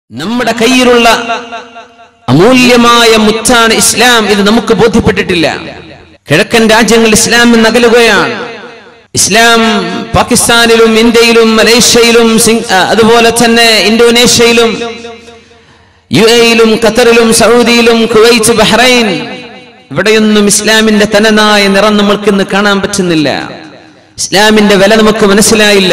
നമ്മുടെ കയ്യിലുള്ള അമൂല്യമായ മുത്താണ് ഇസ്ലാം. ഇത് നമുക്ക് ബോധ്യപ്പെട്ടിട്ടില്ല. കിഴക്കൻ രാജ്യങ്ങൾ ഇസ്ലാമിൽ നകലുകയാണ്. ഇസ്ലാം പാകിസ്ഥാനിലും ഇന്ത്യയിലും മലേഷ്യയിലും അതുപോലെ തന്നെ ഇന്തോനേഷ്യയിലും UAE-യിലും ഖത്തറിലും സൗദിയിലും കുവൈറ്റ് ബഹ്റൈൻ ഇവിടെയൊന്നും ഇസ്ലാമിന്റെ തനതായ നിറം നമ്മൾക്ക് ഇന്ന് കാണാൻ പറ്റുന്നില്ല. ഇസ്ലാമിന്റെ വില നമുക്ക് മനസ്സിലായില്ല.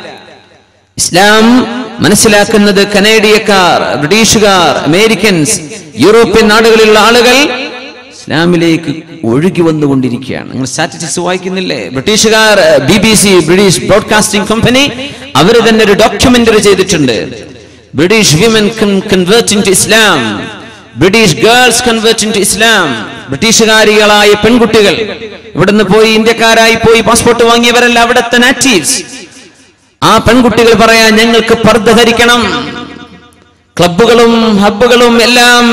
ഇസ്ലാം മനസ്സിലാക്കുന്നത് കനേഡിയക്കാർ, ബ്രിട്ടീഷുകാർ, അമേരിക്കൻസ്, യൂറോപ്യൻ നാടുകളിലുള്ള ആളുകൾ ഇസ്ലാമിലേക്ക് ഒഴുകി വന്നുകൊണ്ടിരിക്കുകയാണ്. നിങ്ങൾ സ്റ്റാറ്റിസ്റ്റിക്സ് വായിക്കുന്നില്ലേ? ബ്രിട്ടീഷുകാർ BBC ബ്രിട്ടീഷ് ബ്രോഡ്കാസ്റ്റിംഗ് കമ്പനി അവർ തന്നെ ഒരു ഡോക്യുമെന്ററി ചെയ്തിട്ടുണ്ട്. British women converting to Islam, British girls converting to Islam. ബ്രിട്ടീഷുകാരികളായ പെൺകുട്ടികൾ ഇവിടുന്ന് പോയി ഇന്ത്യക്കാരായി പോയി പാസ്പോർട്ട് വാങ്ങിയവരല്ല അവിടുത്തെ നാറ്റീവ്സ്. ആ പെൺകുട്ടികൾ പറയാൻ ഞങ്ങൾക്ക് പർദ്ദ ധരിക്കണം. ക്ലബുകളും ഹബ്ബുകളും എല്ലാം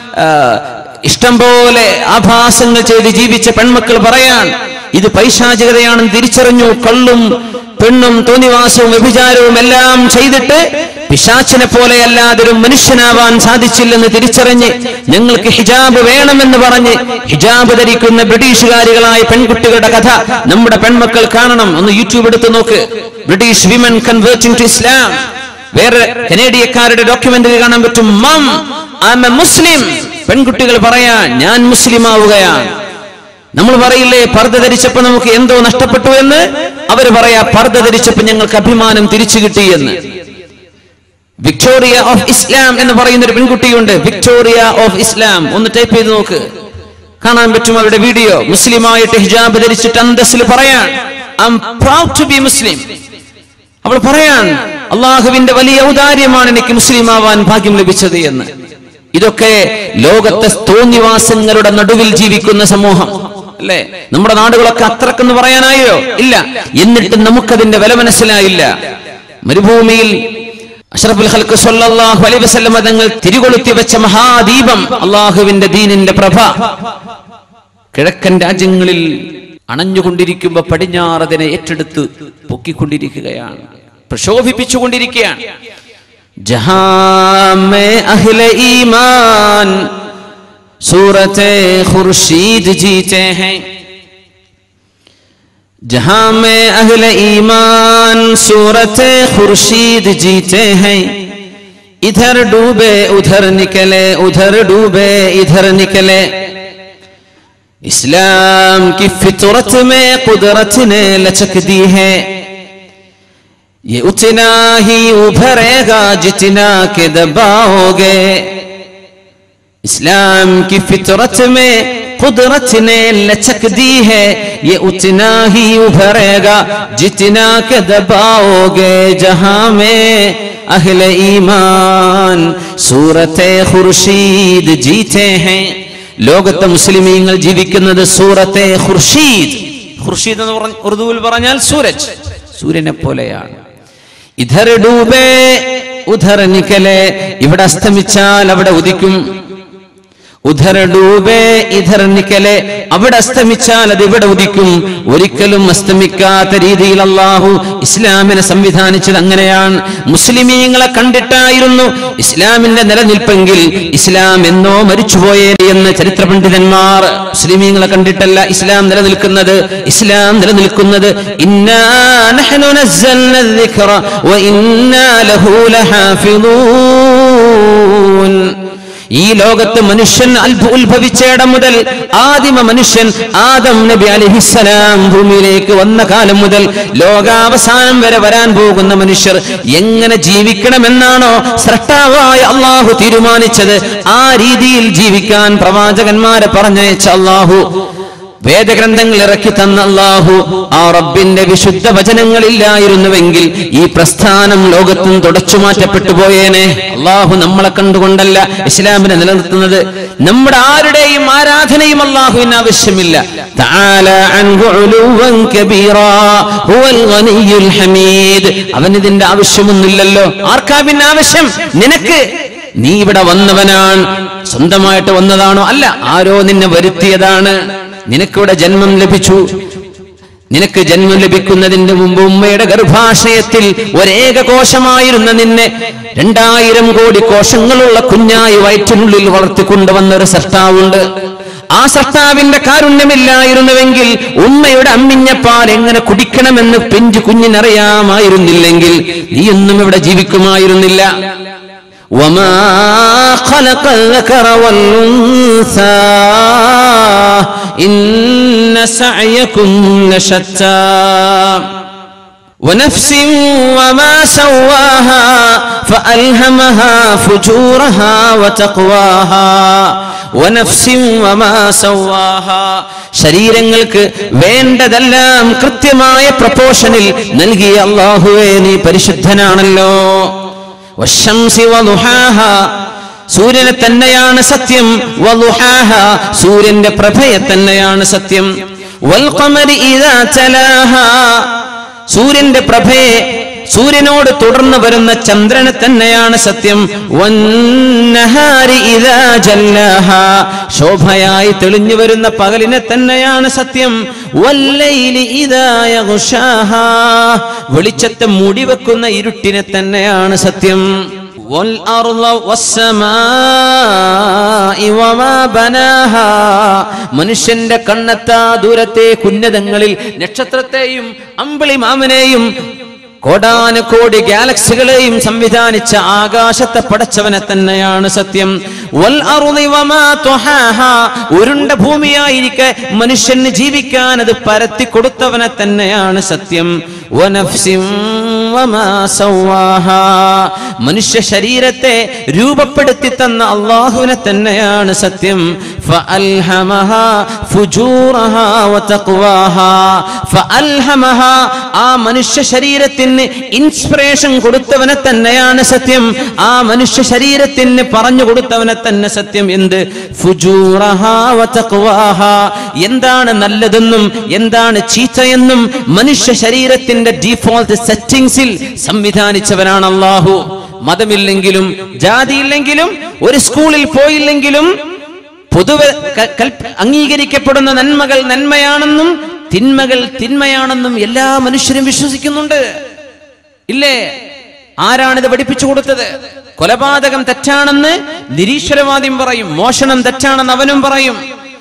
ഇഷ്ടം പോലെ ആഭാസങ്ങൾ ചെയ്ത് ജീവിച്ച പെൺമക്കൾ പറയാൻ ഇത് പൈശാചികതയാണെന്ന് തിരിച്ചറിഞ്ഞു. കള്ളും പെണ്ണും തോന്നിവാസവും വ്യഭിചാരവും എല്ലാം ചെയ്തിട്ട് പിശാചിനെ പോലെ അല്ലാതെ ഒരു മനുഷ്യനാവാൻ സാധിച്ചില്ലെന്ന് തിരിച്ചറിഞ്ഞ് ഞങ്ങൾക്ക് ഹിജാബ് വേണമെന്ന് പറഞ്ഞ് ഹിജാബ് ധരിക്കുന്ന ബ്രിട്ടീഷുകാരികളായ പെൺകുട്ടികളുടെ കഥ നമ്മുടെ പെൺമക്കൾ കാണണം. ഒന്ന് യൂട്യൂബ് എടുത്ത് നോക്ക്. British women converting to Islam. വേറെ കനേഡിയക്കാരുടെ ഡോക്യുമെന്ററി കാണാൻ പറ്റും. Um I am a Muslim. പെൺകുട്ടികൾ പറയാ ഞാൻ മുസ്ലിം ആവുകയാണ്. നമ്മൾ പറയില്ലേ പർദ്ദ ധരിച്ചപ്പോ നമുക്ക് എന്തോ നഷ്ടപ്പെട്ടു എന്ന്? അവർ പറയാ പർദ്ദ ധരിച്ചപ്പോ ഞങ്ങൾക്ക് അഭിമാനം തിരിച്ചു കിട്ടി എന്ന്. വിക്ടോറിയ ഓഫ് ഇസ്ലാം എന്ന് പറയുന്ന ഒരു പെൺകുട്ടിയുണ്ട്. വിക്ടോറിയ ഓഫ് ഇസ്ലാം ഒന്ന് ടൈപ്പ് ചെയ്ത് നോക്ക്, കാണാൻ പറ്റും അവരുടെ വീഡിയോ. മുസ്ലിമായിട്ട് ഹിജാബ് ധരിച്ചിട്ട് അന്തസ്സിൽ പറയാൻ I am proud to be Muslim. അവൾ പറയാൻ അള്ളാഹുവിന്റെ വലിയ ഔദാര്യമാണ് എനിക്ക് മുസ്ലിം ആവാൻ ഭാഗ്യം ലഭിച്ചത് എന്ന്. ഇതൊക്കെ ലോകത്തെ തോന്നിവാസങ്ങളുടെ നടുവിൽ ജീവിക്കുന്ന സമൂഹം അല്ലേ? നമ്മുടെ നാടുകളൊക്കെ അത്രക്കെന്ന് പറയാനായോ? ഇല്ല. എന്നിട്ട് നമുക്കതിന്റെ വില മനസ്സിലായില്ല. മരുഭൂമിയിൽ അഷ്റഫുൽ ഖൽഖ് സ്വല്ലല്ലാഹു അലൈഹി വസല്ലം തങ്ങൾ തിരികൊളുത്തി വെച്ച മഹാദീപം അള്ളാഹുവിന്റെ ദീനിന്റെ പ്രഭ കിഴക്കൻ രാജ്യങ്ങളിൽ അണഞ്ഞുകൊണ്ടിരിക്കുമ്പോ പടിഞ്ഞാറതിനെ ഏറ്റെടുത്ത് പൊക്കിക്കൊണ്ടിരിക്കുകയാണ്, പ്രശോഭിപ്പിച്ചുകൊണ്ടിരിക്കുകയാണ്. ജഹാൻ മേ അഹ്ലെ ഈമാൻ സൂറത്തെ ഖുർശീദ് ജീത്തെ ഹൈ. जहां में अहले ईमान सूरते खुर्शीद जीते हैं. इधर डूबे उधर निकले, उधर डूबे इधर निकले. इस्लाम की फितरत में कुदरत ने लचक दी है. ये उतना ही उभरेगा जितना के दबाओगे. इस्लाम की फितरत में कुदरत ने लचक दी है. ये उतना ही उभरेगा जितना के दबाओगे. जहां में अहले ईमान सूरते खुर्शीद जीते हैं. ലോകത്തെ മുസ്ലിമീങ്ങൾ ജീവിക്കുന്നത് സൂറത്തെ ഖുർശീദ്. ഖുർശീദ് എന്ന് ഉറുദുവിൽ പറഞ്ഞാൽ സൂരജ്, സൂര്യനെ പോലെയാണ്. ഇധർ ഡൂബേ ഉധർ നിക്കലെ. ഇവിടെ അസ്തമിച്ചാൽ അവിടെ ഉദിക്കും. ഉധർ ഡൂബേ ഇധർ നിക്കലെ. അവിടെ അസ്തമിച്ചാൽ അത് ഇവിടെ ഉദിക്കും. ഒരിക്കലും അസ്തമിക്കാത്ത രീതിയിൽ അള്ളാഹു ഇസ്ലാമിനെ സംവിധാനിച്ചത് അങ്ങനെയാണ്. മുസ്ലിമീങ്ങളെ കണ്ടിട്ടായിരുന്നു ഇസ്ലാമിന്റെ നിലനിൽപ്പെങ്കിൽ ഇസ്ലാം എന്നോ മരിച്ചുപോയേ എന്ന് ചരിത്ര പണ്ഡിതന്മാർ. മുസ്ലിമീങ്ങളെ കണ്ടിട്ടല്ല ഇസ്ലാം നിലനിൽക്കുന്നത്. ഇസ്ലാം നിലനിൽക്കുന്നത് ഇന്നാ നഹ്നു നസ്സൽന الذിക്റ വഇന്നാ ലഹു ലഹാഫിളൂൻ. ഈ ലോകത്ത് മനുഷ്യൻ ഉത്ഭവിച്ചയിടം മുതൽ ആദിമ മനുഷ്യൻ ആദം നബി അലൈഹിസ്സലാം ഭൂമിയിലേക്ക് വന്ന കാലം മുതൽ ലോകാവസാനം വരെ വരാൻ പോകുന്ന മനുഷ്യർ എങ്ങനെ ജീവിക്കണമെന്നാണോ സ്രഷ്ടാവായ അള്ളാഹു തീരുമാനിച്ചത് ആ രീതിയിൽ ജീവിക്കാൻ പ്രവാചകന്മാരെ പറഞ്ഞയച്ച അള്ളാഹു, വേദഗ്രന്ഥങ്ങൾ ഇറക്കി തന്ന അള്ളാഹു, ആ റബ്ബിന്റെ വിശുദ്ധ വചനങ്ങളില്ലായിരുന്നുവെങ്കിൽ ഈ പ്രസ്ഥാനം ലോകത്തും തുടച്ചു മാറ്റപ്പെട്ടു പോയേനെ. അള്ളാഹു നമ്മളെ കണ്ടുകൊണ്ടല്ല ഇസ്ലാമിനെ നിലനിർത്തുന്നത്. നമ്മുടെ ആരുടെയും ആരാധനയും അള്ളാഹുവിന് ആവശ്യമില്ല. അവന് ഇതിന്റെ ആവശ്യമൊന്നുമില്ലല്ലോ. ആർക്കാ പിന്നെ ആവശ്യം? നിനക്ക്. നീ ഇവിടെ വന്നവനാണ്, സ്വന്തമായിട്ട് വന്നതാണോ? അല്ല, ആരോ നിന്നെ വരുത്തിയതാണ്. നിനക്കിവിടെ ജന്മം ലഭിച്ചു, നിനക്ക് ജന്മം ലഭിക്കുന്നതിന് മുമ്പ് ഉമ്മയുടെ ഗർഭാശയത്തിൽ ഒരേക കോശമായിരുന്ന നിന്നെ 2000 കോടി കോശങ്ങളുള്ള കുഞ്ഞായി വയറ്റിനുള്ളിൽ വളർത്തിക്കൊണ്ടുവന്ന ഒരു സൃഷ്ടാവുണ്ട്. ആ സൃഷ്ടാവിന്റെ കാരുണ്യമില്ലായിരുന്നുവെങ്കിൽ ഉമ്മയുടെ അമ്മിഞ്ഞപ്പാൽ എങ്ങനെ കുടിക്കണമെന്ന് പിഞ്ചു കുഞ്ഞിനറിയാമായിരുന്നില്ലെങ്കിൽ നീയൊന്നും ഇവിടെ ജീവിക്കുമായിരുന്നില്ല. وما خلق الذكر والأنثى إن سعيكم لشتى ونفس وما سواها فألهمها فجورها وتقواها ونفس وما سواها ശരീരങ്ങൾക്ക് വേണ്ടതെല്ലാം കൃത്യമായ പ്രപോർഷനിൽ നൽകിയ അല്ലാഹുവേ നീ പരിശുദ്ധനാണല്ലോ. വശംസി വളുഹാഹാ സൂര്യനെ തന്നെയാണ് സത്യം. വളുഹാഹാ സൂര്യന്റെ പ്രഭയെ തന്നെയാണ് സത്യം. വൽഖമരി ഇദാ തലാഹാ സൂര്യന്റെ പ്രഭയെ സൂര്യനോട് തുടർന്ന് വരുന്ന ചന്ദ്രനെ തന്നെയാണ് സത്യം. വന്നഹാരി ഇദാ ജല്ലാഹാ ശോഭയായി തെളിഞ്ഞു വരുന്ന പകലിനെ തന്നെയാണ് സത്യം. വല്ലൈലി ഇദാ യഗ്ശാഹാ വെളിച്ചത്തെ മൂടിവെക്കുന്ന ഇരുട്ടിനെ തന്നെയാണ് സത്യം. വൽ അർള വസ്സമാഇ വമാ ബനാഹാ മനുഷ്യന്റെ കണ്ണെത്താ ദൂരത്തെ ഉന്നതങ്ങളിൽ നക്ഷത്രത്തെയും അമ്പിളിമാമനെയും കോടാനുകോടി ഗാലക്സികളെയും സംവിധാനിച്ച ആകാശത്തെ പടച്ചവനെ തന്നെയാണ് സത്യം. വൽ അർളി വമാ തുഹാഹാ ഉരുണ്ട ഭൂമിയായിരിക്കെ മനുഷ്യന് ജീവിക്കാൻ അത് പരത്തി കൊടുത്തവനെ തന്നെയാണ് സത്യം. വനഫ്സിൻ വമാ സവാഹാ മനുഷ്യ ശരീരത്തെ രൂപപ്പെടുത്തി തന്ന അല്ലാഹുവിനെ തന്നെയാണ് സത്യം. ഫഅൽഹമഹാ ഫുജൂറഹാ വതഖ്വാഹാ ഫഅൽഹമഹാ ആ മനുഷ്യ ശരീരത്തിന് ഇൻസ്പിറേഷൻ കൊടുത്തവനെ തന്നെയാണ് സത്യം. ആ മനുഷ്യ ശരീരത്തിന് പറഞ്ഞു കൊടുത്തവനെ തന്നെ സത്യം. എന്ത്? ഫുജൂറഹാ വതഖ്വാഹാ എന്താണ് നല്ലതെന്നും എന്താണ് ചീത്തയെന്നും മനുഷ്യ ശരീരത്തിന്റെ ഡീഫോൾട്ട് സെറ്റിംഗ്സിൽ സംവിധാനിച്ചവനാണ് അല്ലാഹു. മതമില്ലെങ്കിലും ജാതിയില്ലെങ്കിലും ഒരു സ്കൂളിൽ പോയില്ലെങ്കിലും പൊതുവെ അംഗീകരിക്കപ്പെടുന്ന നന്മകൾ നന്മയാണെന്നും തിന്മകൾ തിന്മയാണെന്നും എല്ലാ മനുഷ്യരും വിശ്വസിക്കുന്നുണ്ട്. ഇല്ലേ? ആരാണിത് പഠിപ്പിച്ചു കൊടുത്തത്? കൊലപാതകം തെറ്റാണെന്ന് നിരീശ്വരവാദിയും പറയും, മോഷണം തെറ്റാണെന്ന് അവനും പറയും,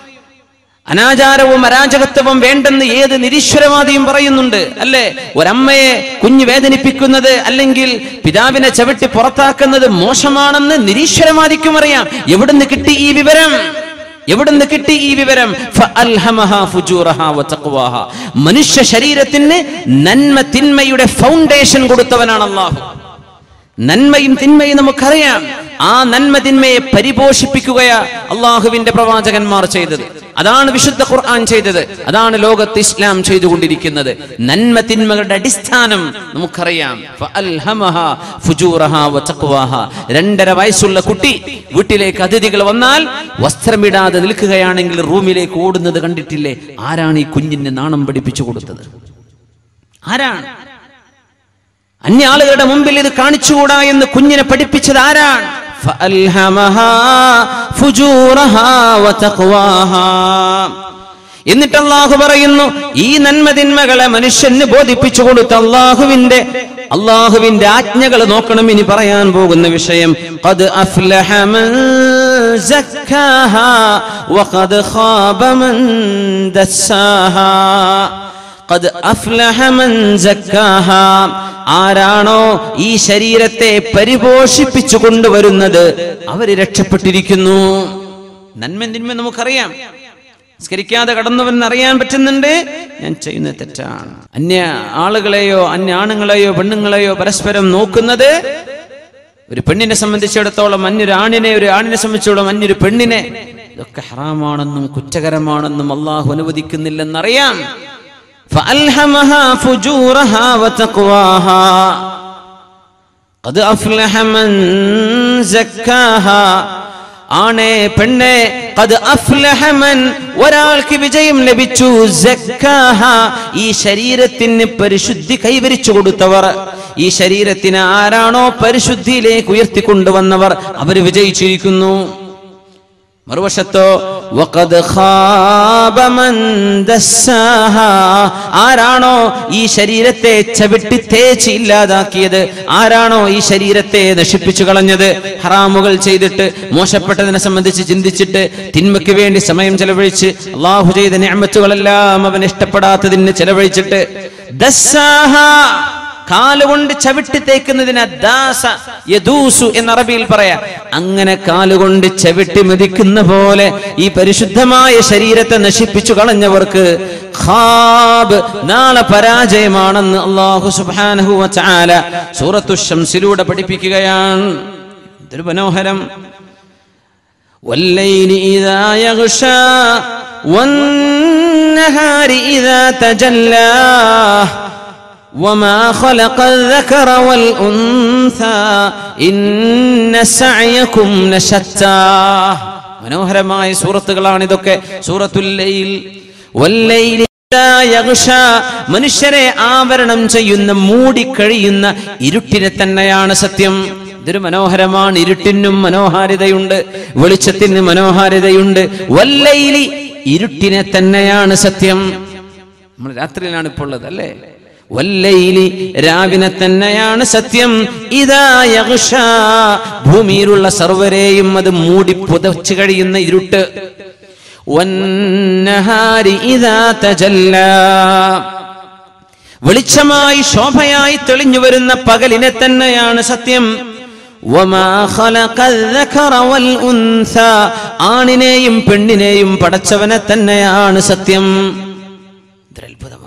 അനാചാരവും അരാജകത്വവും വേണ്ടെന്ന് ഏത് നിരീശ്വരവാദിയും പറയുന്നുണ്ട്. അല്ലേ? ഒരമ്മയെ കുഞ്ഞ് വേദനിപ്പിക്കുന്നത് അല്ലെങ്കിൽ പിതാവിനെ ചവിട്ടി പുറത്താക്കുന്നത് മോശമാണെന്ന് നിരീശ്വരവാദിക്കും അറിയാം. എവിടുന്ന് കിട്ടി ഈ വിവരം? എവിടുന്ന് കിട്ടി ഈ വിവരം? ഫഅൽഹമഹാ ഫുജൂറഹാ വതഖ്വാഹാ മനുഷ്യ ശരീരത്തിന് നന്മ തിന്മയുടെ ഫൗണ്ടേഷൻ കൊടുത്തവനാണ് അല്ലാഹു. നന്മയും തിന്മയും നമുക്കറിയാം. ആ നന്മ തിന്മയെ പരിപോഷിപ്പിക്കുകയാ അള്ളാഹുവിന്റെ പ്രവാചകന്മാർ ചെയ്തത്. അതാണ് വിശുദ്ധ ഖുർആൻ ചെയ്തത്. അതാണ് ലോകത്ത് ഇസ്ലാം ചെയ്തുകൊണ്ടിരിക്കുന്നത്. നന്മ തിന്മകളുടെ അടിസ്ഥാനം നമുക്കറിയാം. ഫഅൽഹമഹാ ഫുജൂറഹാ വതഖ്വാഹാ 2.5 വയസ്സുള്ള കുട്ടി വീട്ടിലേക്ക് അതിഥികൾ വന്നാൽ വസ്ത്രമിടാതെ നിൽക്കുകയാണെങ്കിൽ റൂമിലേക്ക് ഓടുന്നത് കണ്ടിട്ടില്ലേ? ആരാണ് ഈ കുഞ്ഞിനെ നാണം പഠിപ്പിച്ചു കൊടുത്തത്? ആരാണ്? അന്യ ആളുകളുടെ മുമ്പിൽ ഇത് കാണിച്ചുകൂടാ എന്ന് കുഞ്ഞിനെ പഠിപ്പിച്ചത് ആരാണ്? ഫഅൽഹമഹാ ഫുജൂറഹാ വതഖ്വാഹാ എന്നിട്ട് അല്ലാഹു പറയുന്നു, ഈ നന്മതിന്മകളെ മനുഷ്യന് ബോധിപ്പിച്ചു കൊടുത്ത അല്ലാഹുവിന്റെ ആജ്ഞകൾ നോക്കണം. ഇനി പറയാൻ പോകുന്ന വിഷയം ഖദ് അഫ്ലഹ മൻ സക്കാഹാ വഖദ് ഖാബ മൻ ദസ്സാഹാ ഖദ് അഫ്ലഹ മൻ സക്കാഹാ ആരാണോ ഈ ശരീരത്തെ പരിപോഷിപ്പിച്ചു കൊണ്ടുവരുന്നത് അവര് രക്ഷപ്പെട്ടിരിക്കുന്നു. നന്മ തിന്മ നമുക്കറിയാം. സ്കരിക്കാതെ കടന്നവൻ അറിയാൻ പറ്റുന്നുണ്ട് ഞാൻ ചെയ്യുന്നത് തെറ്റാണ്. അന്യ ആളുകളെയോ അന്യ ആണുങ്ങളെയോ പെണ്ണുങ്ങളെയോ പരസ്പരം നോക്കുന്നത് ഒരു പെണ്ണിനെ സംബന്ധിച്ചിടത്തോളം അന്യൊരു ആണിനെ, ഒരു ആണിനെ സംബന്ധിച്ചിടത്തോളം അന്യൊരു പെണ്ണിനെ, ഇതൊക്കെ ഹറാമാണെന്നും കുറ്റകരമാണെന്നും അള്ളാഹു അനുവദിക്കുന്നില്ലെന്നറിയാം. فألهمها فجورها وتقواها قد أفلح من زكاها ആണേ പെണ്ണേ ഖദ് അഫ്ലഹ മൻ ഒരാൾക്ക് വിജയം ലഭിച്ചു സക്കാഹ ഈ ശരീരത്തിന് പരിശുദ്ധി കൈവരിച്ചു കൊടുത്തവർ. ഈ ശരീരത്തിന് ആരാണോ പരിശുദ്ധിയിലേക്ക് ഉയർത്തിക്കൊണ്ടുവന്നവർ അവർ വിജയിച്ചിരിക്കുന്നു. മറുവശത്തോ വഖദ് ഖാബ മൻ ദസ്സാഹാ. ആരാണോ ഈ ശരീരത്തെ ചവിട്ടി തേച്ച് ഇല്ലാതാക്കിയത്, ആരാണോ ഈ ശരീരത്തെ നശിപ്പിച്ചു കളഞ്ഞത്, ഹറാമുകൾ ചെയ്തിട്ട് മോശപ്പെട്ടതിനെ സംബന്ധിച്ച് ചിന്തിച്ചിട്ട് തിന്മയ്ക്ക് വേണ്ടി സമയം ചെലവഴിച്ച് അള്ളാഹു ചെയ്ത നിഅമത്തുകളെല്ലാം അവൻ ഇഷ്ടപ്പെടാത്തതിന് ചെലവഴിച്ചിട്ട്, ദസ്സാഹാ കാലുകൊണ്ട് ചവിട്ടി തേക്കുന്നതിന് ദാസ യദൂസു എന്ന അറബിയിൽ പറയാ. അങ്ങനെ കാലുകൊണ്ട് ചവിട്ടി മെതിക്കുന്ന പോലെ ഈ പരിശുദ്ധമായ ശരീരത്തെ നശിപ്പിച്ചു കളഞ്ഞവർക്ക് ഖാബ്, നാളെ പരാജയമാണെന്ന് അല്ലാഹു സുബ്ഹാനഹു വ തആല സൂറത്തു ശംസിലൂടെ പഠിപ്പിക്കുകയാണ്. ഇതൊരു മനോഹരം. വല്ലൈലി ഇദാ യഗ്ശാ വന്നഹാരി ഇദാ തജല്ലാ وما خلق الذكر والأنثى إن سعيكم لشتى. മനോഹരമായ സൂറത്തുകളാണ് ഇതൊക്കെ. സൂറത്തുൽ ലൈൽ, വല്ലൈലി ഇദാ യഗ്ശാ, മനുഷ്യരെ ആവരണം ചെയ്യുന്ന മൂടിക്കഴിയുന്ന ഇരുട്ടിനെ തന്നെയാണ് സത്യം. ഇതൊരു മനോഹരമാണ്. ഇരുട്ടിനും മനോഹാരിതയുണ്ട്, വെളിച്ചത്തിന് മനോഹാരിതയുണ്ട്. വല്ലൈലി, ഇരുട്ടിനെ തന്നെയാണ് സത്യം. നമ്മൾ രാത്രിയിലാണ് ഇപ്പോൾ ഉള്ളത് അല്ലേ? വല്ലൈലി, രാവിനെ തന്നെയാണ് സത്യം. ഇദാ യഗ്ശാ, ഭൂമിയിലുള്ള സർവരെയും അത് മൂടി പുതച്ചു കഴിയുന്ന ഇരുട്ട്. വന്നഹാരി ഇദാ തജല്ലാ, വെളിച്ചമായി ശോഭയായി തെളിഞ്ഞു വരുന്ന പകലിനെ തന്നെയാണ് സത്യം. വമാ ഖലഖൽ ദകറ വൽ ഉൻസ, ആണിനെയും പെണ്ണിനെയും പടച്ചവനെ തന്നെയാണ് സത്യം. അത്ഭുതമാണ്.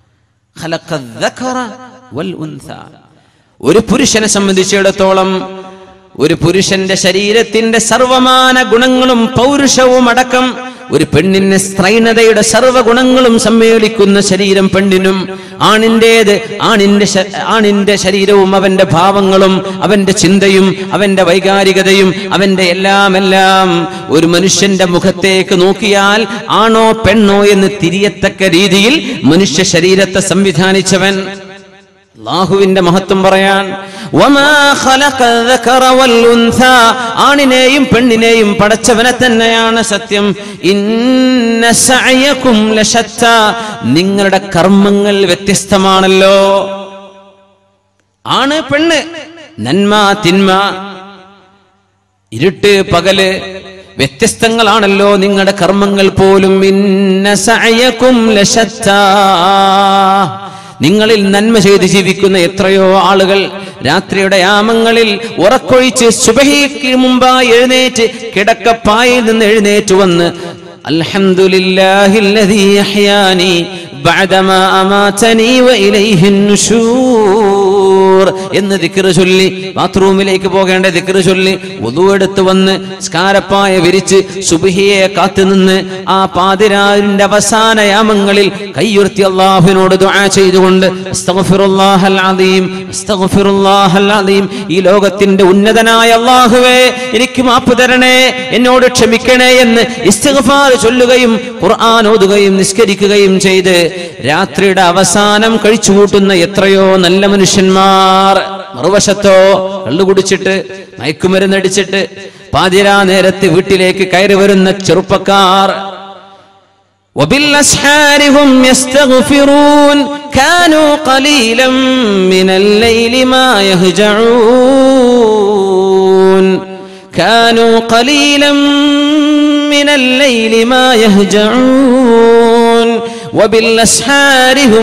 ഒരു പുരുഷനെ സംബന്ധിച്ചിടത്തോളം ഒരു പുരുഷന്റെ ശരീരത്തിന്റെ സർവമാന ഗുണങ്ങളും പൗരുഷവും അടക്കം ഒരു പെണ്ണിന്റെ സ്ത്രൈണതയുടെ സർവ്വഗുണങ്ങളും സമ്മേളിക്കുന്ന ശരീരം പെണ്ണിനും, ആണിന്റേത് ആണിന്റെ ശരീരവും അവന്റെ ഭാവങ്ങളും അവന്റെ ചിന്തയും അവന്റെ വൈകാരികതയും അവന്റെ എല്ലാം ഒരു മനുഷ്യന്റെ മുഖത്തേക്ക് നോക്കിയാൽ ആണോ പെണ്ണോ എന്ന് തിരിയത്തക്ക രീതിയിൽ മനുഷ്യ ശരീരത്തെ സംവിധാനിച്ചവൻ. അല്ലാഹുവിന്റെ മഹത്വം പറയാൻ, വമാ ഖലഖൽ ദകറ വൽ ഉൻസ, ആണിനെയും പെണ്ണിനെയും പടച്ചവനെ തന്നെയാണ് സത്യം. ഇന്ന സഅയകും ലശത്താ, നിങ്ങളുടെ കർമ്മങ്ങൾ വ്യത്യസ്തമാണല്ലോ. ആണ് പെണ്ണ്, നന്മ തിന്മ, ഇരുട്ട് പകല് വ്യത്യസ്തങ്ങളാണല്ലോ നിങ്ങളുടെ കർമ്മങ്ങൾ പോലും. ഇന്ന സഅയകും ലശത്താ, നിങ്ങളിൽ നന്മ ചെയ്ത് ജീവിക്കുന്ന എത്രയോ ആളുകൾ രാത്രിയുടെ യാമങ്ങളിൽ ഉറക്കൊഴിച്ച് സുബഹിക്ക് മുമ്പായി എഴുന്നേറ്റ് കിടക്കപ്പായിൽ നിന്ന് എഴുന്നേറ്റ് വന്ന് അൽഹംദുലില്ലാഹില്ലദീ അഹ്യാനി ബഅദമാ അമാതനി വഇലൈഹിൻ നുശൂർ എന്ന് ദിക്ർ ചൊല്ലി, ബാത്റൂമിലേക്ക് പോകേണ്ട ദിക്ർ ചൊല്ലി വുദു എടുത്ത് വന്ന് സ്കാരപ്പായ വിരിച്ച് സുബ്ഹിയെ കാത്തുനിന്ന് ആ പാതിരാവിന്റെ അവസാന യാമങ്ങളിൽ കയ്യുയർത്തി അല്ലാഹുവിനോട് ദുആ ചെയ്തുകൊണ്ട് അസ്തഗ്ഫിറുല്ലാഹൽ അദീം അസ്തഗ്ഫിറുല്ലാഹൽ അദീം, ഈ ലോകത്തിന്റെ ഉന്നതനായ അല്ലാഹുവേ എനിക്ക് മാപ്പ് തരണേ, എന്നോട് ക്ഷമിക്കണേ എന്ന് ഇസ്തിഗ്ഫാർ ചൊല്ലുകയും ഖുർആൻ ഓതുകയും നിസ്കരിക്കുകയും ചെയ്ത് രാത്രിയുടെ അവസാനം കഴിച്ചുകൂട്ടുന്ന എത്രയോ നല്ല മനുഷ്യന്മാർ. മറുവശത്തോ കള്ളു കുടിച്ചിട്ട് മയക്കുമരുന്നടിച്ചിട്ട് പാതിരാ നേരത്ത് വീട്ടിലേക്ക് കയറി വരുന്ന ചെറുപ്പക്കാർ. وبالأسحار هم يستغفرون كانوا قليلا من الليل ما يهجعون كانوا قليلا من الليل ما يهجعون وبالأسحار هم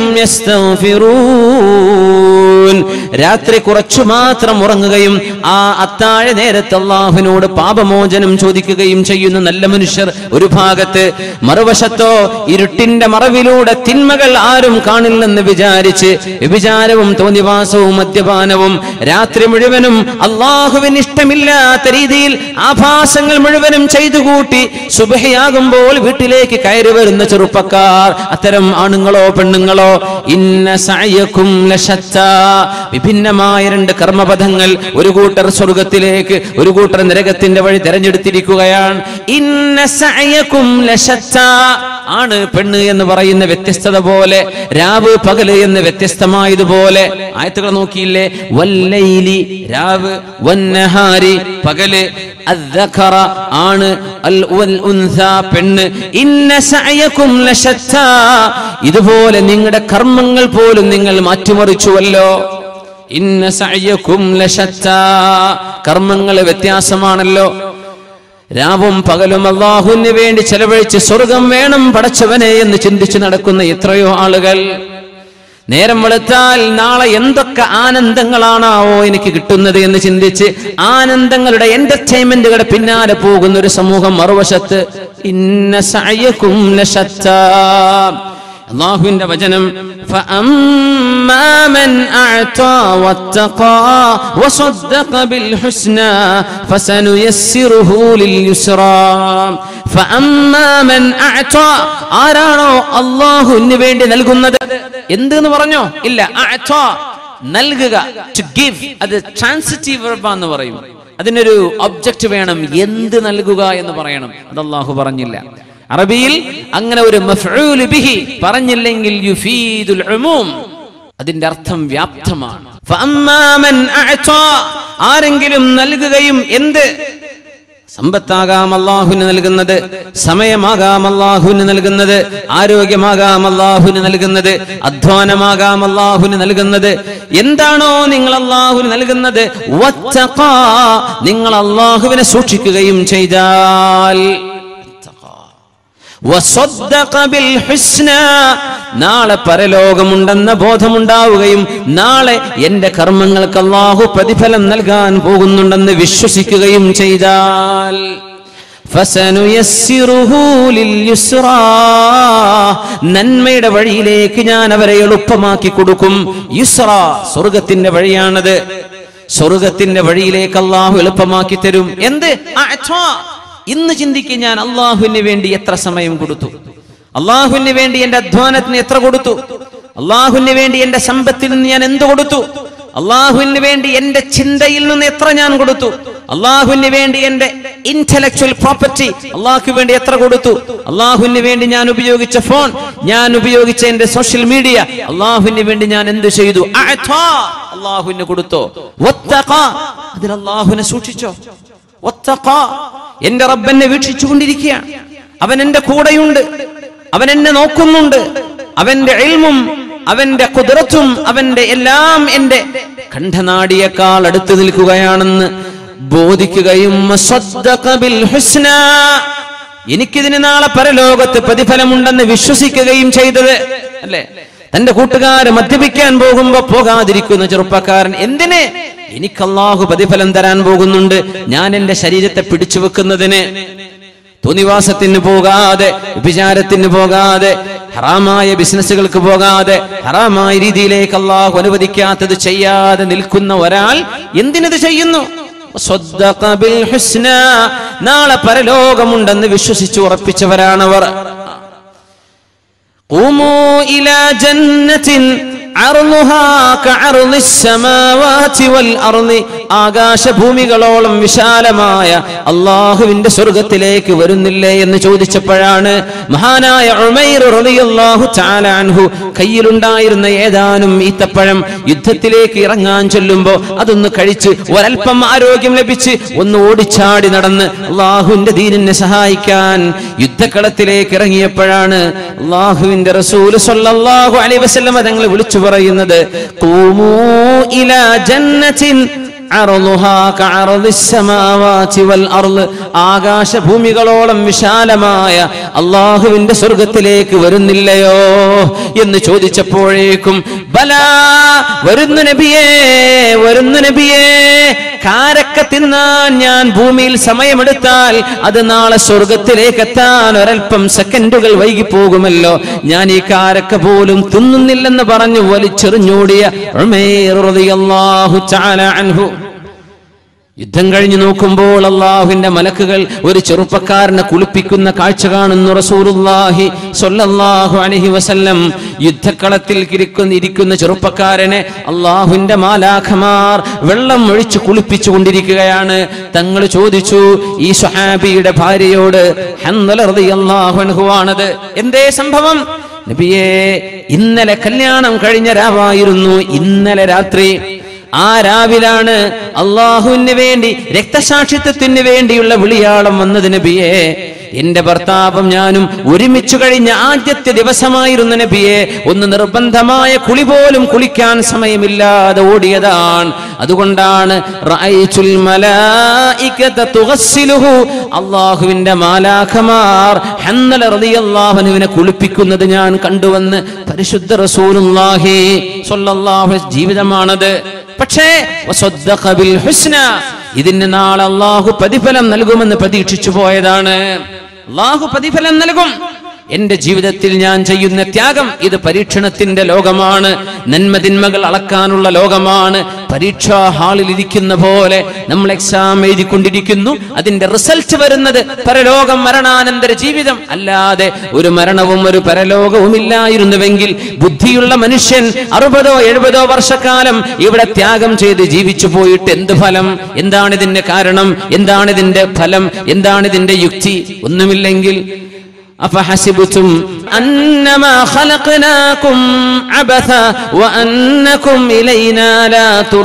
يستغفرون. രാത്രി കുറച്ചു മാത്രം ഉറങ്ങുകയും ആ അത്താഴ നേരത്ത് അല്ലാഹുവിനോട് പാപമോചനം ചോദിക്കുകയും ചെയ്യുന്ന നല്ല മനുഷ്യർ ഒരു ഭാഗത്ത്, മറുവശത്തോ ഇരുട്ടിന്റെ മറവിലൂടെ തിന്മകൾ ആരും കാണില്ലെന്ന് വിചാരിച്ച് വ്യഭിചാരവും തോന്നിവാസവും മദ്യപാനവും രാത്രി മുഴുവനും അല്ലാഹുവിന് ഇഷ്ടമില്ലാത്ത രീതിയിൽ ആഭാസങ്ങൾ മുഴുവനും ചെയ്തുകൂട്ടി സുബ്ഹിയാകുമ്പോൾ വീട്ടിലേക്ക് കയറി വരുന്ന ചെറുപ്പക്കാർ, അത്തരം ആണുങ്ങളോ പെണ്ണുങ്ങളോ, ഇന്ന സഅയകും ലശത്താ, വിഭിന്നമായ രണ്ട് കർമ്മപഥങ്ങൾ, ഒരു കൂട്ടർ സ്വർഗത്തിലേക്ക് ഒരു കൂട്ടർ നരകത്തിന്റെ വഴി തെരഞ്ഞെടുത്തിരിക്കുകയാണ്. ഇന്ന സഅയകും ലശത്താ, ആണ് പെണ്ണ് എന്ന് പറയുന്ന വ്യത്യസ്തത പോലെ, രാവ് പകല് എന്ന് വ്യത്യസ്തമായതുപോലെ ആയത്തുകൾ നോക്കിയില്ലേ? വല്ലൈലി രാവ്, വന്നഹാരി പകല്, അദ്ദഖറ ആണ്, അൽ ഉൻസ പെണ്ണ്, ഇന്ന സഅയകും ലശത്താ ഇതുപോലെ നിങ്ങളുടെ കർമ്മങ്ങൾ പോലും നിങ്ങൾ മാറ്റിമറിച്ചുവല്ലോ. ഇന്ന സഅയകും ലശത്താ കർമ്മങ്ങൾ വ്യത്യാസമാണല്ലോ. രാവും പകലും അല്ലാഹുവിന് വേണ്ടി ചെലവഴിച്ച് സ്വർഗം വേണം പടച്ചവനെ എന്ന് ചിന്തിച്ച് നടക്കുന്ന എത്രയോ ആളുകൾ. നേരം വെളുത്താൽ നാളെ എന്തൊക്കെ ആനന്ദങ്ങളാണാവോ എനിക്ക് കിട്ടുന്നത് എന്ന് ചിന്തിച്ച് ആനന്ദങ്ങളുടെ എന്റർടൈൻമെന്റുകളുടെ പിന്നാലെ പോകുന്ന ഒരു സമൂഹം മറുവശത്ത് ഇന്ന സഅയകും ലശത്താ. അല്ലാഹുവിന്റെ വചനം ഫഅമ്മാ മൻ അഅതാ വത്തഖാ വസദ്ദഖ ബിൽ ഹുസ്നാ ഫസനുയസ്സിറുഹു ലിൽ യുസ്റാ. ഫഅമ്മാ മൻ അഅതാ ആരാണോ അല്ലാഹുവിന് വേണ്ടി നൽകുന്നത്. എന്തെന്ന് പറഞ്ഞോ? ഇല്ല. അഅതാ നൽകുക, ടു ഗിവ്, അത് ട്രാൻസിറ്റീവ് വെർബ് എന്ന് പറയും. അതിനൊരു ഒബ്ജക്റ്റ് വേണം. എന്ത് നൽകുക എന്ന് പറയണം. അത് അല്ലാഹു പറഞ്ഞില്ല. അറബിയിൽ അങ്ങനെ ഒരു മഫ്ഊൽ ബിഹി പറഞ്ഞില്ലെങ്കിൽ യുഫീദുൽ ഉമൂം, അതിന്റെ അർത്ഥം വ്യാപ്തമാണ്. ഫഅമ്മാ മൻ അഅതാ ആരെങ്കിലും നൽകുകയും, എന്ത് സമ്പത്താകാം അല്ലാഹുവിന് നൽകുന്നത്, സമയമാകാം അല്ലാഹുവിന് നൽകുന്നത്, ആരോഗ്യമാകാം അല്ലാഹുവിന് നൽകുന്നത്, അധ്വാനമാകാം അല്ലാഹുവിന് നൽകുന്നത്. എന്താണോ നിങ്ങൾ അല്ലാഹുവിന് നൽകുന്നത്, വത്തഖാ നിങ്ങൾ അല്ലാഹുവിനെ സൂക്ഷിക്കുകയും ചെയ്താൽ, വസദ്ദഖ ബിൽ ഹുസ്നാ നാളെ പരലോകമുണ്ടെന്ന ബോധമുണ്ടാവുകയും നാളെ എന്റെ കർമ്മങ്ങൾക്ക് അല്ലാഹു പ്രതിഫലം നൽകാൻ പോകുന്നുണ്ടെന്ന് വിശ്വസിക്കുകയും ചെയ്താൽ, ഫസനുയസ്സിറുഹു ലിൽ യുസ്റാ നന്മയുടെ വഴിയിലേക്ക് ഞാൻ അവരെ എളുപ്പമാക്കി കൊടുക്കും. യുസ്റാ സ്വർഗത്തിന്റെ വഴിയാണത്. സ്വർഗത്തിന്റെ വഴിയിലേക്ക് അല്ലാഹു എളുപ്പമാക്കി തരും. എന്ത്? അഅതാ. ഇന്ന് ചിന്തിക്കുക, ഞാൻ അല്ലാഹുവിന് വേണ്ടി എത്ര സമയം കൊടുത്തു, അല്ലാഹുവിന് വേണ്ടി എന്റെ അധ്വാനത്തിന് എത്ര കൊടുത്തു, അല്ലാഹുവിന് വേണ്ടി എന്റെ സമ്പത്തിൽ നിന്ന് ഞാൻ എന്ത് കൊടുത്തു, അല്ലാഹുവിന് വേണ്ടി എന്റെ ചിന്തയിൽ നിന്ന് എത്ര ഞാൻ കൊടുത്തു, അല്ലാഹുവിന് വേണ്ടി എന്റെ ഇന്റലക്ച്വൽ പ്രോപ്പർട്ടി അല്ലാഹുവിന് വേണ്ടി എത്ര കൊടുത്തു, അല്ലാഹുവിന് വേണ്ടി ഞാൻ ഉപയോഗിച്ച ഫോൺ, ഞാൻ ഉപയോഗിച്ച എന്റെ സോഷ്യൽ മീഡിയ, അല്ലാഹുവിന് വേണ്ടി ഞാൻ എന്ത് ചെയ്തു. അഅതാ അല്ലാഹുവിന് കൊടുത്തോ. വത്തഖാ അതിൽ അല്ലാഹുവിനെ സൂക്ഷിച്ചോ. വത്തഖാ എന്റെ റബ്ബ് എന്നെ വീക്ഷിച്ചുകൊണ്ടിരിക്കുകയാണ്, അവൻ എന്റെ കൂടെയുണ്ട്, അവൻ എന്നെ നോക്കുന്നുണ്ട്, അവന്റെ ഇൽമും അവന്റെ ഖുദ്റത്തും അവന്റെ എല്ലാം എന്റെ കണ്ഠനാടിയേക്കാൾ അടുത്ത് നിൽക്കുകയാണെന്ന് ബോധിക്കുകയും സദ്ദഖ ബിൽ ഹുസ്നാ എനിക്കിതിന് നാളെ പരലോകത്ത് പ്രതിഫലമുണ്ടെന്ന് വിശ്വസിക്കുകയും ചെയ്തത് അല്ലേ. തന്റെ കൂട്ടുകാര് മദ്യപിക്കാൻ പോകുമ്പോ പോകാതിരിക്കുന്ന ചെറുപ്പക്കാരൻ, എന്തിന്? എനിക്ക് അല്ലാഹു പ്രതിഫലം തരാൻ പോകുന്നുണ്ട്. ഞാൻ എന്റെ ശരീരത്തെ പിടിച്ചു വെക്കുന്നതിന്, തോന്നിവാസത്തിന് പോകാതെ, വിചാരത്തിന് പോകാതെ, ഹറാമായ ബിസിനസ്സുകൾക്ക് പോകാതെ, ഹറാമായ രീതിയിലേക്ക് അല്ലാഹു അനുവദിക്കാത്തത് ചെയ്യാതെ നിൽക്കുന്ന ഒരാൾ എന്തിനത് ചെയ്യുന്നു? സദ്ദഖ ബിൽ ഹുസ്നാ നാളെ പരലോകമുണ്ടെന്ന് വിശ്വസിച്ച് ഉറപ്പിച്ചവരാണവർ. ഖൂമൂ ഇലാ ജന്നത്തിൻ അർളുഹാ കഅർളിസ് സമാവാതി വൽ അർളി ആകാശഭൂമികളോളം വിശാലമായ അല്ലാഹുവിന്റെ സ്വർഗ്ഗത്തിലേക്ക് വരുന്നില്ലേ എന്ന് ചോദിച്ചപ്പോഴാണ് മഹാനായ ഉമൈർ റളിയല്ലാഹു തആല അൻഹു കയ്യിലുണ്ടായിരുന്ന ഏതാനും ഈത്തപ്പഴം യുദ്ധത്തിലേക്ക് ഇറങ്ങാൻ ചൊല്ലുമ്പോൾ അതൊന്ന് കഴിച്ച് ഒരൽപ്പം ആരോഗ്യം ലഭിച്ച് ഒന്ന് ഓടിച്ചാടി നടന്ന് അല്ലാഹുവിന്റെ ദീനിനെ സഹായിക്കാൻ യുദ്ധക്കളത്തിലേക്ക് ഇറങ്ങിയപ്പോഴാണ് അല്ലാഹുവിന്റെ റസൂൽ സ്വല്ലല്ലാഹു അലൈഹി വസല്ലം തങ്ങൾ വിളിച്ചു പറയുന്നത്, ഖൂമൂ ഇലാ ജന്നത്തിൻ അർളുഹാ കഅർളിസ് സമാവാതി വൽ അർള് ആകാശഭൂമികളോളം വിശാലമായ അല്ലാഹുവിന്റെ സ്വർഗ്ഗത്തിലേക്ക് വരുന്നില്ലയോ എന്ന് ചോദിച്ചപ്പോഴേക്കും ബലാ വരുന്നു നബിയേ, വരുന്നു നബിയേ. കാരക്ക തിന്നാൻ ഞാൻ ഭൂമിയിൽ സമയമെടുത്താൽ അത് നാളെ സ്വർഗത്തിലേക്ക് എത്താൻ ഒരൽപ്പം സെക്കൻഡുകൾ വൈകിപ്പോകുമല്ലോ. ഞാൻ ഈ കാരക്ക പോലും തിന്നുന്നില്ലെന്ന് പറഞ്ഞു വലിച്ചെറിഞ്ഞോടിയ ഉമൈർ റളിയല്ലാഹു തആല അൻഹു. യുദ്ധം കഴിഞ്ഞു നോക്കുമ്പോൾ അള്ളാഹുവിന്റെ മലക്കുകൾ ഒരു ചെറുപ്പക്കാരനെ കുളിപ്പിക്കുന്ന കാഴ്ച കാണുന്നു. റസൂലുള്ളാഹി സ്വല്ലല്ലാഹു അലൈഹി വസല്ലം യുദ്ധക്കളത്തിൽ ഇരിക്കുന്ന ചെറുപ്പക്കാരനെ അള്ളാഹുവിന്റെ മാലാഖമാർ വെള്ളം ഒഴിച്ച് കുളിപ്പിച്ചു കൊണ്ടിരിക്കുകയാണ്. തങ്ങൾ ചോദിച്ചു ഈ സ്വഹാബിയുടെ ഭാര്യയോട്, ഹൻദല റളിയല്ലാഹു അൻഹു ആണത്, എന്തേ സംഭവം? നബിയേ, ഇന്നലെ കല്യാണം കഴിഞ്ഞ രാവായിരുന്നു, ഇന്നലെ രാത്രി ആ രാവിലാണ് അള്ളാഹുവിന് വേണ്ടി രക്തസാക്ഷിത്വത്തിന് വേണ്ടിയുള്ള വിളിയാളം വന്നത് നബിയെ. എന്റെ ഭർത്താവും ഞാനും ഒരുമിച്ചു കഴിഞ്ഞ ആദ്യത്തെ ദിവസമായിരുന്നു നബിയെ. ഒന്ന് നിർബന്ധമായ കുളി പോലും കുളിക്കാൻ സമയമില്ലാതെ ഓടിയതാണ്. അതുകൊണ്ടാണ് റഅയ്തുൽ മലായികത തുഗസ്സിലുഹു, അല്ലാഹുവിന്റെ മാലാഖമാർ ഹന്നല റളിയല്ലാഹു അൻഹുവിനെ കുളിപ്പിക്കുന്നത് ഞാൻ കണ്ടുവന്ന് പരിശുദ്ധ റസൂലുള്ളാഹി സ്വല്ലല്ലാഹു അലൈഹി ജീവിതമാണത്. പക്ഷേ വസദ്ദഖ ബിൽ ഹുസ്ന, ഇതിന് നാളെ അല്ലാഹു പ്രതിഫലം നൽകുമെന്ന് പ്രതീക്ഷിച്ചു പോയതാണ്. അല്ലാഹു പ്രതിഫലം നൽകും. എന്റെ ജീവിതത്തിൽ ഞാൻ ചെയ്യുന്ന ത്യാഗം ഇത് പരീക്ഷണത്തിന്റെ ലോകമാണ്, നന്മതിന്മകൾ അളക്കാനുള്ള ലോകമാണ്. പരീക്ഷാ ഹാളിൽ ഇരിക്കുന്ന പോലെ നമ്മൾ എക്സാം എഴുതിക്കൊണ്ടിരിക്കുന്നു, അതിന്റെ റിസൾട്ട് വരുന്നത് പരലോകം, മരണാനന്തര ജീവിതം. അല്ലാതെ ഒരു മരണവും ഒരു പരലോകവും ഇല്ലായിരുന്നുവെങ്കിൽ ബുദ്ധിയുള്ള മനുഷ്യൻ 60-70 വർഷക്കാലം ഇവിടെ ത്യാഗം ചെയ്ത് ജീവിച്ചു പോയിട്ട് എന്ത് ഫലം? എന്താണ് ഇതിന്റെ കാരണം? എന്താണ് ഇതിന്റെ ഫലം? എന്താണ് ഇതിന്റെ യുക്തി? ഒന്നുമില്ലെങ്കിൽ അഫഹസിബതും അന്നമാ ഖലഖനാകും അബസ വഅന്നകും ഇലൈനാ ലാ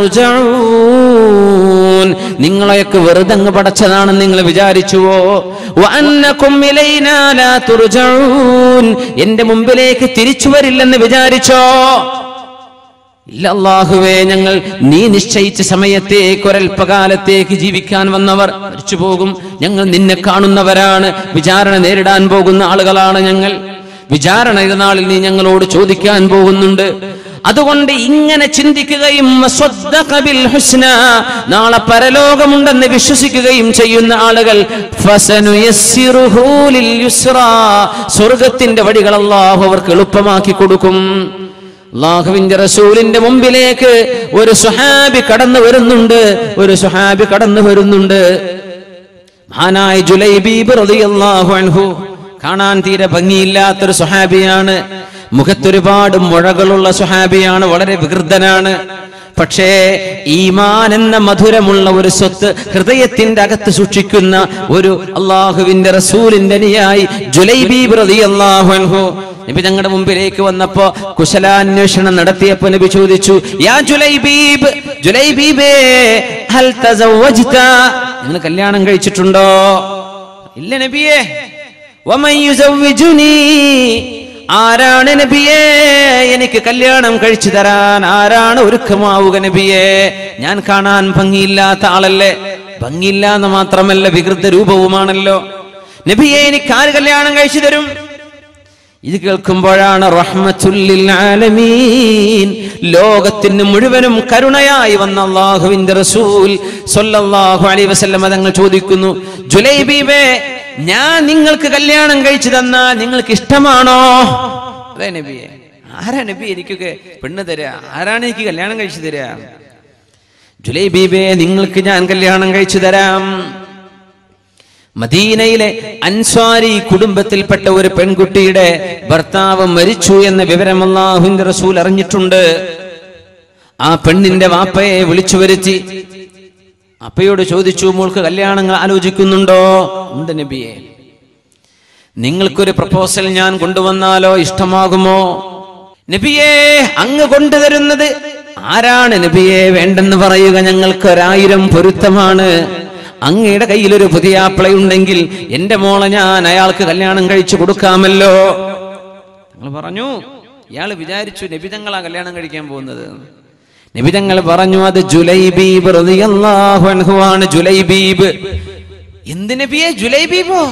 തുർജഊൻ, നിങ്ങളെയൊക്കെ വെറുതെ അങ്ങ് പടച്ചതാണെന്ന് നിങ്ങൾ വിചാരിച്ചുവോ? വഅന്നകും ഇലൈനാ ലാ തുർജഊൻ, എന്റെ മുമ്പിലേക്ക് തിരിച്ചു വരില്ലെന്ന് വിചാരിച്ചോ? ഇല്ല അല്ലാഹുവേ, ഞങ്ങൾ നീ നിശ്ചയിച്ച സമയത്തേക്ക് ഒരൽപ്പകാലത്തേക്ക് ജീവിക്കാൻ വന്നവർ മരിച്ചു പോകും. ഞങ്ങൾ നിന്നെ കാണുന്നവരാണ്, വിചാരണ നേരിടാൻ പോകുന്ന ആളുകളാണ് ഞങ്ങൾ. വിചാരണ നാളിൽ നീ ഞങ്ങളോട് ചോദിക്കാൻ പോകുന്നുണ്ട്. അതുകൊണ്ട് ഇങ്ങനെ ചിന്തിക്കുകയും നാളെ പരലോകമുണ്ടെന്ന് വിശ്വസിക്കുകയും ചെയ്യുന്ന ആളുകൾ സ്വർഗത്തിന്റെ വഴികൾ അല്ലാഹു അവർക്ക് എളുപ്പമാക്കി കൊടുക്കും. അല്ലാഹുവിന്റെ റസൂലിന്റെ മുമ്പിലേക്ക് ഒരു സ്വഹാബി കടന്നു വരുന്നുണ്ട്. മഹാനായ ജുലൈബീബ് റളിയല്ലാഹു അൻഹു, കാണാൻ തീരെ ഭംഗിയില്ലാത്തൊരു സ്വഹാബിയാണ്. മുഖത്തൊരുപാട് മുഴകളുള്ള സ്വഹാബിയാണ്, വളരെ വികൃതനാണ്. പക്ഷേ ഈമാൻ എന്ന മധുരമുള്ള ഒരു സ്വത്ത് ഹൃദയത്തിന്റെ അകത്ത് സൂക്ഷിക്കുന്ന ഒരു അള്ളാഹുവിന്റെ റസൂലിന്റെ അനുയായി ജുലൈബീബ് റളിയല്ലാഹു അൻഹു നബി ഞങ്ങളുടെ മുമ്പിലേക്ക് വന്നപ്പോ കുശലാന്വേഷണം നടത്തിയപ്പോ നബി ചോദിച്ചു, യാ ജുലൈബീബ്, ജുലൈബീബേ ഹൽ തസവ്വജ്ത, നിങ്ങൾ കല്യാണം കഴിച്ചിട്ടുണ്ടോ? ഇല്ല നബിയേ. വമൻ യുസവ്വിജുനി, ആരാണ് നബിയേ എനിക്ക് കല്യാണം കഴിച്ചു തരാൻ? ആരാണ് ഒരുക്കമാവുക നബിയേ? ഞാൻ കാണാൻ ഭംഗിയില്ലാത്ത ആളല്ലേ? ഭംഗിയില്ല എന്ന് മാത്രമല്ല, വികൃത രൂപവുമാണല്ലോ. നബിയെ എനിക്ക് ആര് കല്യാണം കഴിച്ചു തരും? ഇത് കേൾക്കുമ്പോഴാണ് റഹ്മത്തുൽ ലിൽ ആലമീൻ, ലോകത്തിന് മുഴുവനും കരുണയായി വന്ന അല്ലാഹുവിന്റെ റസൂൽ സ്വല്ലല്ലാഹു അലൈഹി വസല്ലം തങ്ങൾ ചോദിക്കുന്നു, ജുലൈബീബേ, ഞാൻ നിങ്ങൾക്ക് കല്യാണം കഴിച്ചു തന്നാൽ നിങ്ങൾക്ക് ഇഷ്ടമാണോ? അതെ നബിയെ. ആരാ നബി എനിക്കൊക്കെ പെണ്ണ് തരാ? ആരാണ് എനിക്ക് കല്യാണം കഴിച്ചു തരാ? ജുലൈബീബേ, നിങ്ങൾക്ക് ഞാൻ കല്യാണം കഴിച്ചു തരാം. മദീനയിലെ അൻസ്വാരി കുടുംബത്തിൽപ്പെട്ട ഒരു പെൺകുട്ടിയുടെ ഭർത്താവ് മരിച്ചു എന്ന വിവരം അല്ലാഹുവിന്റെ റസൂൽ അറിഞ്ഞിട്ടുണ്ട്. ആ പെണ്ണിന്റെ വാപ്പയെ വിളിച്ചു വരുത്തി അപ്പയോട് ചോദിച്ചു, മോൾക്ക് കല്യാണങ്ങൾ ആലോചിക്കുന്നുണ്ടോ? ഉണ്ട് നബിയെ. നിങ്ങൾക്കൊരു പ്രപ്പോസൽ ഞാൻ കൊണ്ടുവന്നാലോ ഇഷ്ടമാകുമോ? നബിയെ, അങ്ങ് കൊണ്ടുതരുന്നത് ആരാണ് നബിയെ വേണ്ടെന്ന് പറയുക? ഞങ്ങൾക്ക് 1000 പൊരുത്തമാണ്. അങ്ങയുടെ കയ്യിലൊരു പുതിയ ആപ്പിളയുണ്ടെങ്കിൽ എന്റെ മോളെ ഞാൻ അയാൾക്ക് കല്യാണം കഴിച്ചു കൊടുക്കാമല്ലോ. നിങ്ങൾ പറഞ്ഞു. ഇയാൾ വിചാരിച്ചു നബി തങ്ങളാ കല്യാണം കഴിക്കാൻ പോകുന്നത്. നബി തങ്ങൾ പറഞ്ഞു, അത് ജുലൈബീബ് റളിയല്ലാഹു അൻഹു ആണ്. ജുലൈബീബ്. എന്ത് നബിയെ ജുലൈബീബോ?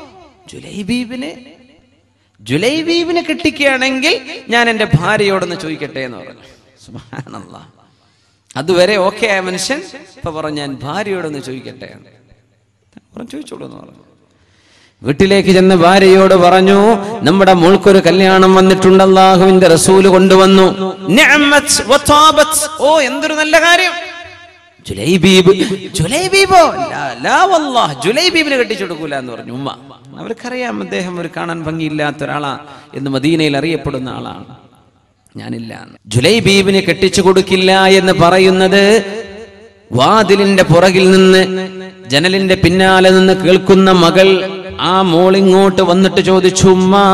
ജുലൈബീബിനെ കെട്ടിക്കുകയാണെങ്കിൽ ഞാൻ എന്റെ ഭാര്യയോടൊന്ന് ചോദിക്കട്ടെ എന്ന് പറഞ്ഞു. സുബ്ഹാനല്ലാഹ്. അതുവരെ ഓക്കെ ആയ മനുഷ്യൻ ഇപ്പൊ പറഞ്ഞു, ഞാൻ ഭാര്യയോടൊന്ന് ചോദിക്കട്ടെ. ചോദിച്ചോളൂ എന്ന് പറഞ്ഞു. വീട്ടിലേക്ക് ചെന്ന് ഭാര്യയോട് പറഞ്ഞു, നമ്മുടെ മോൾക്കൊരു കല്യാണം വന്നിട്ടുണ്ട്, അല്ലാഹുവിന്റെ റസൂല് കൊണ്ടുവന്നു. നിഅമത് വതാബത്, ഓ എന്തൊരു നല്ല കാര്യം. ജുലൈബീബിനെ കെട്ടിച്ചു കൊടുക്കൂല എന്ന് പറഞ്ഞു ഉമ്മ. അവർക്കറിയാം അദ്ദേഹം ഒരു കാണാൻ ഭംഗിയില്ലാത്ത ഒരാളാ എന്ന് മദീനയിൽ അറിയപ്പെടുന്ന ആളാണ്. ഞാനില്ല. ജുലൈബീബിനെ കെട്ടിച്ചു കൊടുക്കില്ല എന്ന് പറയുന്നത് വാതിലിന്റെ പുറകിൽ നിന്ന് ജനലിന്റെ പിന്നാലെ നിന്ന് കേൾക്കുന്ന മകൾ ആ മോളിങ്ങോട്ട് വന്നിട്ട് ചോദിച്ചു, ഉമ്മാ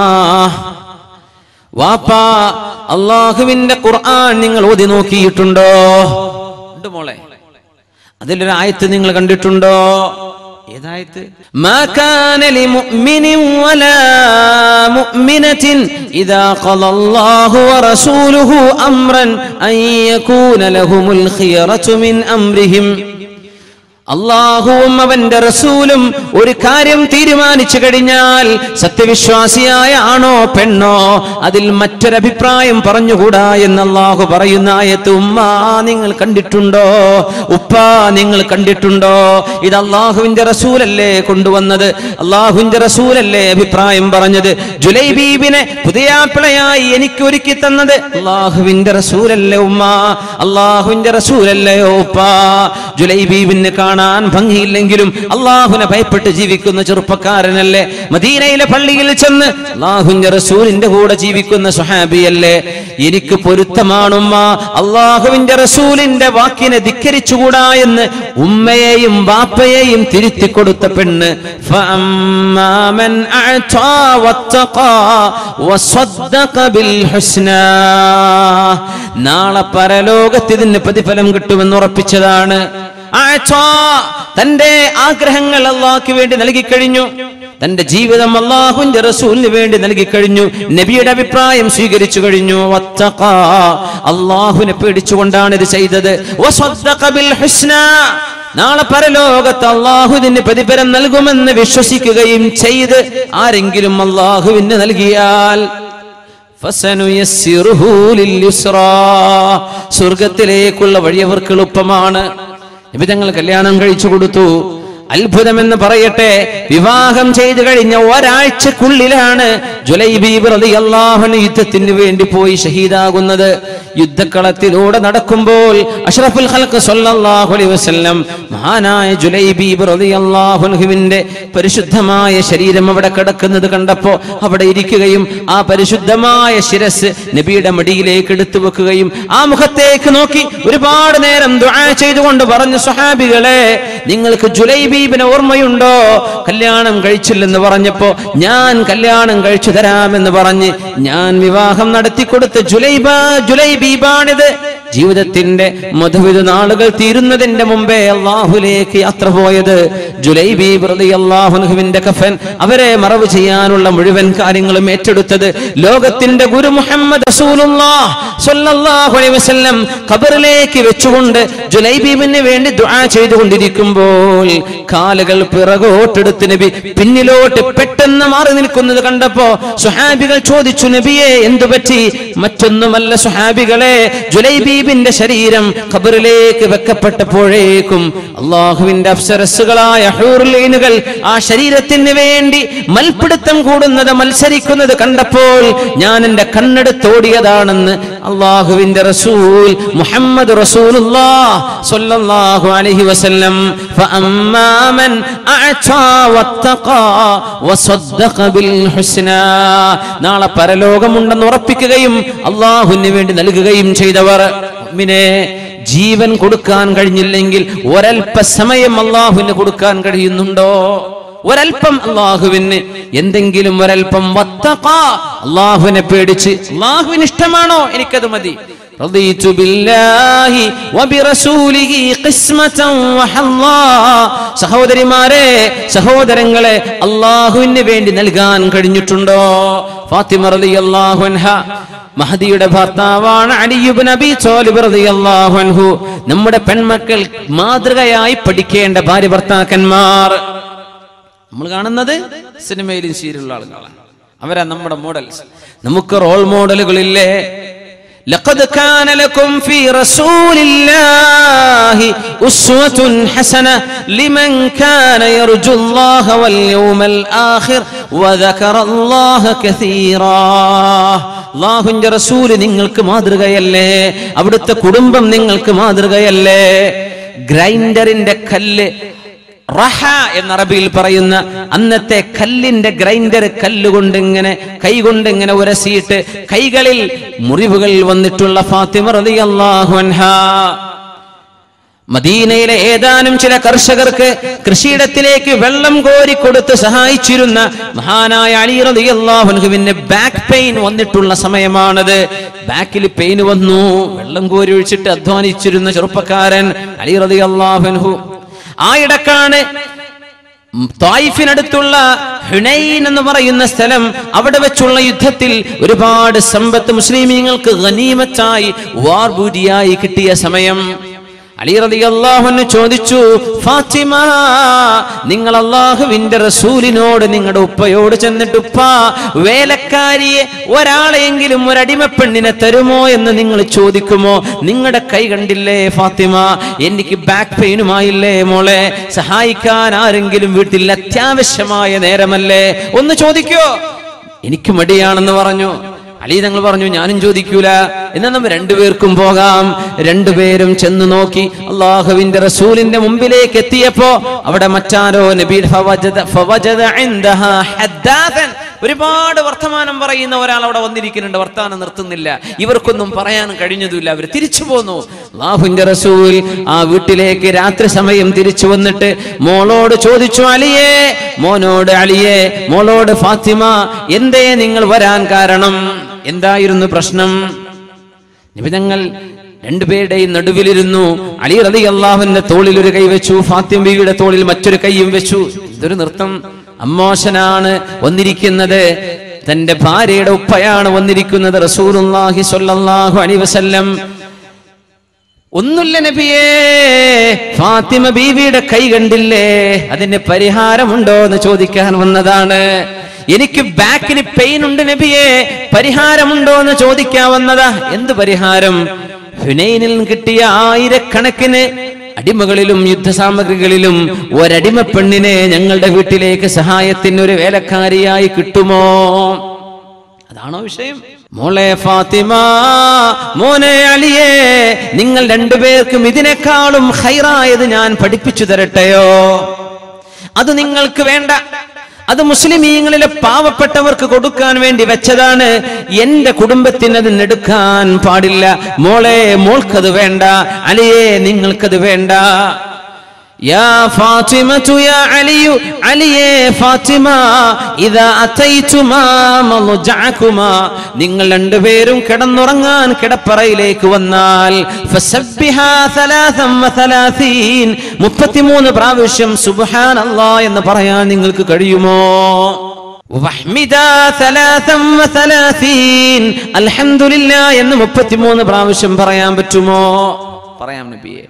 വാപ്പാ അള്ളാഹുവിന്റെ ഖുർആൻ നിങ്ങൾ ഓതി നോക്കിയിട്ടുണ്ടോ? ഉണ്ട് മോളെ. അതിലൊരു ആയത്ത് നിങ്ങൾ കണ്ടിട്ടുണ്ടോ? ഏതായത്ത്? മാ കാന ലിമുഅ്മിനിൻ വലാ മുഅ്മിനത്തിൻ ഇദാ ഖളല്ലാഹു വറസൂലുഹു അംറൻ അൻ യകൂന ലഹുമുൽ ഖിയറതു മിൻ അംരിഹിം. അല്ലാഹുവും അവന്റെ റസൂലും ഒരു കാര്യം തീരുമാനിച്ചു കഴിഞ്ഞാൽ സത്യവിശ്വാസിയായ ആണോ പെണ്ണോ അതിൽ മറ്റൊരഭിപ്രായം പറഞ്ഞുകൂടാ എന്ന് അല്ലാഹു പറയുന്ന ആയത്ത് ഉമ്മ നിങ്ങൾ കണ്ടിട്ടുണ്ടോ? ഉപ്പ നിങ്ങൾ കണ്ടിട്ടുണ്ടോ? ഇത് അല്ലാഹുവിന്റെ റസൂലല്ലേ കൊണ്ടുവന്നത്? അല്ലാഹുവിന്റെ റസൂലല്ലേ അഭിപ്രായം പറഞ്ഞത്? ജുലൈബീബിനെ പുതിയാപ്പിളയായി എനിക്ക് ഒരുക്കി തന്നത് അല്ലാഹുവിന്റെ റസൂലല്ലേ ഉമ്മ? അല്ലാഹുവിന്റെ റസൂലല്ലയോ ഉപ്പ? ജുലൈബീബിനെ കാണാൻ ഭംഗിയില്ലെങ്കിലും അള്ളാഹുവിനെ ഭയപ്പെട്ട് ജീവിക്കുന്ന ചെറുപ്പക്കാരനല്ലേ? മദീനയിലെ പള്ളിയിൽ ചെന്ന് അള്ളാഹുവിന്റെ റസൂലിന്റെ കൂടെ ജീവിക്കുന്ന സ്വഹാബിയല്ലേ? എനിക്ക് പൊരുത്തമാണുമ്മ അള്ളാഹുവിന്റെ റസൂലിന്റെ വാക്കിനെ ധിക്കരിച്ചുകൂടാ എന്ന് ഉമ്മയെയും ബാപ്പയെയും തിരുത്തി കൊടുത്ത പെണ്ണ്. നാളെ പരലോകത്ത് ഇതിന് പ്രതിഫലം കിട്ടുമെന്ന് ഉറപ്പിച്ചതാണ്. തന്റെ ആഗ്രഹങ്ങൾ അള്ളാഹ്ക്ക് വേണ്ടി നൽകിക്കഴിഞ്ഞു. തന്റെ ജീവിതം അള്ളാഹുവിന്റെ റസൂലിന് വേണ്ടി നൽകിക്കഴിഞ്ഞു. നബിയുടെ അഭിപ്രായം സ്വീകരിച്ചു കഴിഞ്ഞു. അള്ളാഹുവിനെ പേടിച്ചുകൊണ്ടാണ് ഇത് ചെയ്തത്. നാളെ പരലോകത്ത് അള്ളാഹു ഇതിന് പ്രതിഫലം നൽകുമെന്ന് വിശ്വസിക്കുകയും ചെയ്ത് ആരെങ്കിലും അള്ളാഹുവിന് നൽകിയാൽ സ്വർഗത്തിലേക്കുള്ള വഴി അവർക്ക് എളുപ്പമാണ്. നബി തങ്ങൾ കല്യാണം കഴിച്ചു കൊടുത്തു. അത്ഭുതമെന്ന് പറയട്ടെ, വിവാഹം ചെയ്തു കഴിഞ്ഞ ഒരാഴ്ചക്കുള്ളിലാണ് ജുലൈബീബ് റളിയല്ലാഹു അൻഹു യുദ്ധത്തിന് വേണ്ടി പോയി ഷഹീദാകുന്നത്. യുദ്ധക്കളത്തിലൂടെ നടക്കുമ്പോൾ അഷ്റഫുൽ ഖൽഖ് സ്വല്ലല്ലാഹു അലൈഹി വസല്ലം മഹാനായ ജുലൈബീബ് റളിയല്ലാഹു അൻഹുവിന്റെ പരിശുദ്ധമായ ശരീരം അവിടെ കിടക്കുന്നത് കണ്ടപ്പോൾ അവിടെ ഇരിക്കുകയും ആ പരിശുദ്ധമായ ശിരസ് നബിയുടെ മടിയിലേക്ക് എടുത്തു വെക്കുകയും ആ മുഖത്തേക്ക് നോക്കി ഒരുപാട് നേരം ദുആ ചെയ്തുകൊണ്ട് പറഞ്ഞു, സ്വഹാബികളെ നിങ്ങൾക്ക് ജുലൈബീബിനെ ഓർമ്മയുണ്ടോ? കല്യാണം കഴിച്ചില്ലെന്ന് പറഞ്ഞപ്പോ ഞാൻ കല്യാണം കഴിച്ചു തരാമെന്ന് പറഞ്ഞ് ഞാൻ വിവാഹം നടത്തിക്കൊടുത്ത ജുലൈബീബാണിത്. ജീവിതത്തിന്റെ മധുവിധ നാളുകൾ തീരുന്നതിന്റെ മുമ്പേ അള്ളാഹുലേക്ക് യാത്ര പോയത് ജുലൈബീബ് റളിയല്ലാഹു അൻഹുവിന്റെ കഫൻ, അവരെ മറവ് ചെയ്യാനുള്ള മുഴുവൻ കാര്യങ്ങളും ഏറ്റെടുത്തത് ലോകത്തിന്റെ ഗുരു മുഹമ്മദ് റസൂലുള്ളാഹി സ്വല്ലല്ലാഹു അലൈഹി വസല്ലം ഖബറിലേക്ക് വെച്ചുകൊണ്ട് ജുലൈബീബിന് വേണ്ടി ദുആ ചെയ്തുകൊണ്ടിരിക്കുമ്പോൾ കാലുകൾ പിറകോട്ടെടുത്ത് നബി പിന്നിലോട്ട് പെട്ടെന്ന് മാറി നിൽക്കുന്നത് കണ്ടപ്പോ സ്വഹാബികൾ ചോദിച്ചു, നബിയെ എന്തുപറ്റി? മറ്റൊന്നുമല്ല സ്വഹാബികളെ, ജുലൈബീബിന്റെ ശരീരം ഖബറിലേക്ക് വെക്കപ്പെട്ടപ്പോഴേക്കും അള്ളാഹുവിന്റെ അപ്സരസ്സുകളായ ഹൂറുൽ ഈനുകൾ ആ ശരീരത്തിന് വേണ്ടി മൽപിടുത്തം കൂടുന്നത് മത്സരിക്കുന്നത് കണ്ടപ്പോൾ ഞാൻ എന്റെ കണ്ണെടുത്തോടിയതാണെന്ന് അള്ളാഹുവിന്റെ റസൂൽ മുഹമ്മദ് റസൂലുള്ളാഹി സ്വല്ലല്ലാഹു അലൈഹി വസല്ലം. ഫഅമ്മാ മൻ അഅതാ വത്തഖാ വസദ്ദഖ ബിൽ ഹുസ്നാ, നാളെ പരലോകമുണ്ടെന്ന് ഉറപ്പിക്കുകയും അള്ളാഹുവിന് വേണ്ടി നൽകുകയും ചെയ്തവർ. മുഅ്മിനേ, ജീവൻ കൊടുക്കാൻ കഴിഞ്ഞില്ലെങ്കിൽ ഒരൽപ്പ സമയം അള്ളാഹുവിന് കൊടുക്കാൻ കഴിയുന്നുണ്ടോ? ഒരൽപ്പം അള്ളാഹുവിന് എന്തെങ്കിലും ഒരൽപ്പം വത്തഖാ, അള്ളാഹുവിനെ പേടിച്ച് അള്ളാഹുവിന് ഇഷ്ടമാണോ എനിക്കത് മതി. റളിതു ബില്ലാഹി വബിറസൂലിഹി ഖിസ്മതൻ വഹല്ലാ. സഹോദരിമാരെ, സഹോദരങ്ങളെ, അള്ളാഹുവിന് വേണ്ടി നൽകാൻ കഴിഞ്ഞിട്ടുണ്ടോ? ഫാത്തിമ റളിയല്ലാഹു അൻഹ മഹദിയുടെ ഭർത്താവാണ്. അലി ഇബ്നു അബീ ത്വാലിബ് റളിയല്ലാഹു അൻഹു. നമ്മുടെ പെൺമക്കൾ മാതൃകയായി പഠിക്കേണ്ട ഭാര്യ ഭർത്താക്കന്മാർ. നമ്മൾ കാണുന്നത് സിനിമയിലും സീരിയലുള്ള ആളുകളാണ്, അവരാ നമ്മുടെ മോഡൽസ്. നമുക്ക് റോൾ മോഡലുകളില്ലേ? ലഖദ് കാന ലക്കും ഫീ റസൂലില്ലാഹി ഉസ്വത്തുൻ ഹസന ലിമൻ കാന യർജുല്ലാഹ വൽ യൗമൽ ആഖിർ വദകറല്ലാഹ കസീറാ. അല്ലാഹുവിന്റെ റസൂൽ നിങ്ങൾക്ക് മാതൃകയല്ലേ? അവിടുത്തെ കുടുംബം നിങ്ങൾക്ക് മാതൃകയല്ലേ? ഗ്രൈൻഡറിന്റെ കല്ല്, റഹ എന്ന അറബിയിൽ പറയുന്ന അന്നത്തെ കല്ലിന്റെ ഗ്രൈൻഡർ, കല്ലുകൊണ്ട് ഇങ്ങനെ കൈകൊണ്ട് ഇങ്ങനെ ഉരസിയിട്ട് കൈകളിൽ മുറിവുകൾ വന്നിട്ടുള്ള ഫാത്തിമ റളിയല്ലാഹു അൻഹാ മദീനയിലെ ഏതാനും ചില കർഷകർക്ക് കൃഷിയിടത്തിലേക്ക് വെള്ളം കോരി കൊടുത്ത് സഹായിച്ചിരുന്ന മഹാനായ അലി റളിയല്ലാഹു അൻഹുവിന് ബാക്ക് പെയിൻ വന്നിട്ടുള്ള സമയമാണത്. ബാക്കിൽ പെയിൻ വന്നു. വെള്ളം കോരി ഒഴിച്ചിട്ട് അധ്വാനിച്ചിരുന്ന ചെറുപ്പക്കാരൻ അലി റളിയല്ലാഹു അൻഹു. ആ ഇടക്കാണ് തായിഫിനടുത്തുള്ള ഹുനൈൻ എന്ന് പറയുന്ന സ്ഥലം, അവിടെ വെച്ചുള്ള യുദ്ധത്തിൽ ഒരുപാട് സമ്പത്ത് മുസ്ലിമീങ്ങൾക്ക് ഗനീമത്തായി വാർബൂരിയായി കിട്ടിയ സമയം അലി റളിയല്ലാഹു അൻഹു ചോദിച്ചു, ഫാത്തിമ, നിങ്ങൾ അല്ലാഹുവിന്റെ റസൂലിനോട് നിങ്ങളുടെ ഉപ്പയോട് ചെന്നിട്ട് ഉപ്പ, വേലക്കാരിയെ ഒരാളെങ്കിലും ഒരടിമപ്പെണ്ണിനെ തരുമോ എന്ന് നിങ്ങൾ ചോദിക്കുമോ? നിങ്ങളുടെ കൈ കണ്ടില്ലേ ഫാത്തിമ, എനിക്ക് ബാക്ക് പെയിനുമായില്ലേ മോളെ, സഹായിക്കാൻ ആരെങ്കിലും വീട്ടിൽ അത്യാവശ്യമായ നേരമല്ലേ, ഒന്ന് ചോദിക്കോ? എനിക്ക് മടിയാണെന്ന് പറഞ്ഞു. അലി തങ്ങൾ പറഞ്ഞു, ഞാനും ചോദിക്കൂല, എന്നാൽ നമ്മൾ രണ്ടുപേർക്കും പോകാം. രണ്ടുപേരും ചെന്ന് നോക്കി. അള്ളാഹുവിന്റെ റസൂലിന്റെ മുമ്പിലേക്ക് എത്തിയപ്പോ അവിടെ മറ്റാരോ നബി ഒരുപാട് വർത്തമാനം പറയുന്ന ഒരാൾ അവിടെ വന്നിരിക്കുന്നുണ്ട്. വർത്തമാനം നിർത്തുന്നില്ല. ഇവർക്കൊന്നും പറയാൻ കഴിഞ്ഞതുമില്ല. അവർ തിരിച്ചു പോന്നു. അള്ളാഹുവിന്റെ റസൂൽ ആ വീട്ടിലേക്ക് രാത്രി സമയം തിരിച്ചു വന്നിട്ട് മോളോട് ചോദിച്ചു, അലിയേ, മോനോട് അലിയേ, മോളോട് ഫാത്തിമ, എന്തേ നിങ്ങൾ വരാൻ കാരണം? എന്തായിരുന്നു പ്രശ്നം? നിബിതങ്ങൾ രണ്ടുപേരുടെയും നടുവിലിരുന്നു. അലി റളിയല്ലാഹുവിന്റെ തോളിൽ ഒരു കൈ വെച്ചു, ഫാത്തിമ ബീവിയുടെ തോളിൽ മറ്റൊരു കൈയും വെച്ചു. ഇതൊരു നൃത്തം. അമ്മോശനാണ് വന്നിരിക്കുന്നത്, തന്റെ ഭാര്യയുടെ ഉപ്പയാണ് വന്നിരിക്കുന്നത്. റസൂലുള്ളാഹി സ്വല്ലല്ലാഹു അലൈഹി വസല്ലം, ഒന്നുമില്ല നബിയേ, ഫാത്തിമ ബീവിയുടെ കൈ കണ്ടില്ലേ, അതിന് പരിഹാരമുണ്ടോ എന്ന് ചോദിക്കാൻ വന്നതാണ്. എനിക്ക് ബാക്കിന് പെയിൻ ഉണ്ട് നബിയെ, പരിഹാരമുണ്ടോ എന്ന് ചോദിക്കാൻ വന്നതാ. എന്ത് പരിഹാരം? ഹുനൈനിൽ കിട്ടിയ ആയിരക്കണക്കിന് അടിമകളിലും യുദ്ധസാമഗ്രികളിലും ഒരടിമ പെണ്ണിനെ ഞങ്ങളുടെ വീട്ടിലേക്ക് സഹായത്തിന് ഒരു വേലക്കാരിയായി കിട്ടുമോ? അതാണോ വിഷയം? മോളെ ഫാത്തിമ, മോനെ അലിയേ, നിങ്ങൾ രണ്ടുപേർക്കും ഇതിനേക്കാളും ഖൈറായത് ഞാൻ പഠിപ്പിച്ചു തരട്ടെയോ? അത് നിങ്ങൾക്ക് വേണ്ട, അത് മുസ്ലിമീങ്ങളിലെ പാവപ്പെട്ടവർക്ക് കൊടുക്കാൻ വേണ്ടി വെച്ചതാണ്. എന്റെ കുടുംബത്തിന് അത് എടുക്കാൻ പാടില്ല. മോളെ, മോൾക്കത് വേണ്ട. അലിയേ, നിങ്ങൾക്കത് വേണ്ട. യാ ഫാത്തിമതു യാ അലിയു, അലിയേ ഫാത്തിമ, ഇദാ അതൈതുമാ മൽജഅകുമാ, നിങ്ങൾ രണ്ടുപേരും കിടന്നുറങ്ങാൻ കിടപ്പറയിലേക്ക് വന്നാൽ ഫസബ്ബിഹാ 33 പ്രാവശ്യം സുബ്ഹാനല്ലാഹ് എന്ന് പറയാൻ നിങ്ങൾക്ക് കഴിയുമോ? വഹ്മിദാ 33 അൽഹംദുലില്ലാഹ് എന്ന് 33 പ്രാവശ്യം പറയാൻ പറ്റുമോ? പറയാം നബിയേ.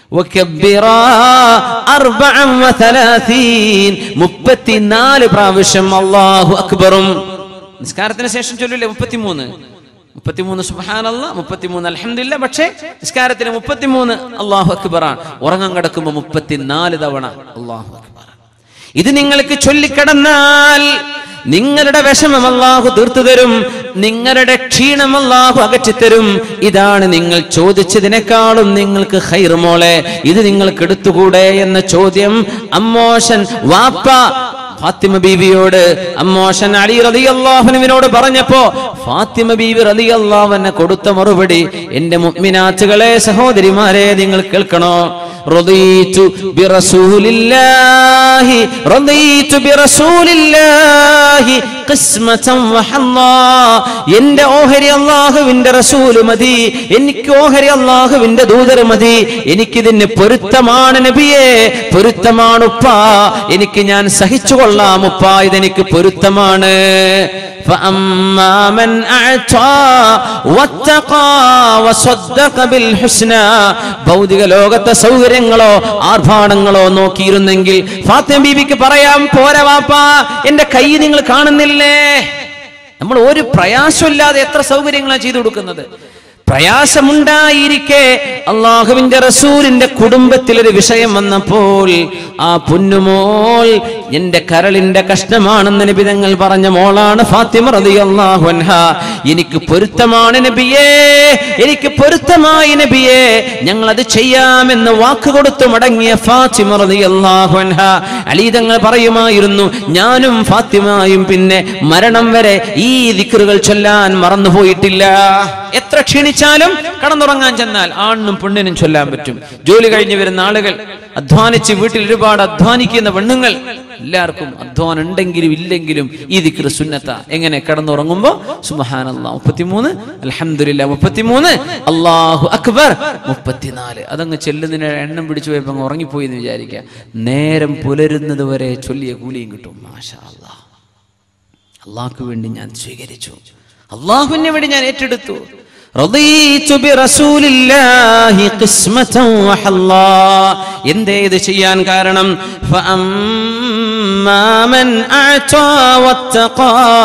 34 പ്രാവശ്യം അല്ലാഹു അക്ബറും. നിസ്കാരത്തിന് ശേഷം ചൊല്ലില്ലേ 33 സുബ്ഹാനല്ലാഹ്, 33 അൽഹംദുലില്ലാഹ്. പക്ഷേ നിസ്കാരത്തിന് 33 അല്ലാഹു അക്ബറാണ്. ഉറങ്ങാൻ കിടക്കുമ്പോൾ 34 തവണ അല്ലാഹു അക്ബർ. ഇത് നിങ്ങൾക്ക് ചൊല്ലിക്കിടന്നാൽ നിങ്ങളുടെ വിഷമം അല്ലാഹു തീർത്തു തരും, നിങ്ങളുടെ ക്ഷീണം അല്ലാഹു അകറ്റിത്തരും. ഇതാണ് നിങ്ങൾ ചോദിച്ചതിനേക്കാളും നിങ്ങൾക്ക് ഖൈർ മോളെ, ഇത് നിങ്ങൾക്ക് എടുത്തുകൂടെ എന്ന ചോദ്യം അമ്മോശൻ വാപ്പ ഫാത്തിമ ബീവിയോട്, അമ്മോശൻ അലി റളിയല്ലാഹു അൻഹുവിനോട് പറഞ്ഞപ്പോ ഫാത്തിമ ബീവി റളിയല്ലാഹു അൻഹ കൊടുത്ത മറുപടി, എന്റെ മുഅ്മിനാത്തുകളെ, സഹോദരിമാരെ, നിങ്ങൾ കേൾക്കണോ? റളിതു ബിറസൂലില്ലാഹി, റളിതു ബിറസൂലില്ലാഹി ഖിസ്മതൻ വഹല്ലാ, എന്റെ ഓഹരി അല്ലാഹുവിന്റെ റസൂല് മതി, എനിക്ക് ഓഹരി അല്ലാഹുവിന്റെ ദൂതർ മതി, എനിക്കിതിന് പൊരുത്തമാണ് നബിയേ, പൊരുത്തമാണ് ഉപ്പ, എനിക്ക് ഞാൻ സഹിച്ചുകൊള്ളാം ഉപ്പ, ഇതെനിക്ക് പൊരുത്തമാണ്. فأما من أعطى واتقى وصدق بالحسنى, ഭൗതിക ലോകത്തെ സൗകര്യങ്ങളോ ആർഭാടങ്ങളോ നോക്കിയിരുന്നെങ്കിൽ ഫാത്തിമ ബീവിക്ക് പറയാം, പോരാ വാപ്പാ, എന്റെ കൈ നിങ്ങൾ കാണുന്നില്ലേ? നമ്മൾ ഒരു പ്രയാസമില്ലാതെ എത്ര സൗകര്യങ്ങളാണ് ചെയ്തു കൊടുക്കുന്നത്. പ്രയാസമുണ്ടായിരിക്കെ അള്ളാഹുവിന്റെ റസൂലിന്റെ കുടുംബത്തിൽ ഒരു വിഷയം വന്നപ്പോൾ ആ പൊന്നുമോൾ എന്റെ കരളിന്റെ കഷ്ണമാണെന്ന് നബി തങ്ങൾ പറഞ്ഞ മോളാണ് ഫാത്തിമ റളിയല്ലാഹു അൻഹ. എനിക്ക് പൊരുത്തമാണ് നബിയേ, എനിക്ക് പൊരുത്തമായി നബിയേ, ഞങ്ങൾ അത് ചെയ്യാമെന്ന് വാക്ക് കൊടുത്തു മടങ്ങിയ ഫാത്തിമ റളിയല്ലാഹു അൻഹ. അലി തങ്ങൾ പറയുമായിരുന്നു, ഞാനും ഫാത്തിമയും പിന്നെ മരണം വരെ ഈ ദിക്റുകൾ ചൊല്ലാൻ മറന്നുപോയിട്ടില്ല. എത്ര ക്ഷീണിച്ചാലും കടന്നുറങ്ങാൻ ചെന്നാൽ ആണിനും പെണ്ണിനും ചൊല്ലാൻ പറ്റും. ജോലി കഴിഞ്ഞ് വരുന്ന ആളുകൾ, അധ്വാനിച്ച് വീട്ടിൽ ഒരുപാട് അധ്വാനിക്കുന്ന പെണ്ണുങ്ങൾ, എല്ലാവർക്കും അധ്വാനം ഉണ്ടെങ്കിലും ഇല്ലെങ്കിലും ഈ ദിക്ർ സുന്നത്ത. എങ്ങനെ? കടന്നുറങ്ങുമ്പോ സുബ്ഹാനല്ലാഹ് 33, അൽഹംദുലില്ലാഹ് 33, അല്ലാഹു അക്ബർ 34. അതങ്ങ് ചെല്ലുന്നതിന് എണ്ണം പിടിച്ചു പോയപ്പോ അങ്ങ് ഉറങ്ങിപ്പോയി എന്ന് വിചാരിക്കുക. നേരം പുലരുന്നത് വരെ ചൊല്ലിയ കൂലിയും കിട്ടും. മാഷാ അല്ലാഹ്. അള്ളാഹ്ക്ക് വേണ്ടി ഞാൻ സ്വീകരിച്ചു, അള്ളാഹുവിന് വേണ്ടി ഞാൻ ഏറ്റെടുത്തു. റളീതു ബിറസൂലില്ലാഹി ഖിസ്മതൻ വഹല്ലാ. എന്തേ ഇത് ചെയ്യാൻ കാരണം? ഫഅമ്മാ മൻ അഅതാ വത്തഖാ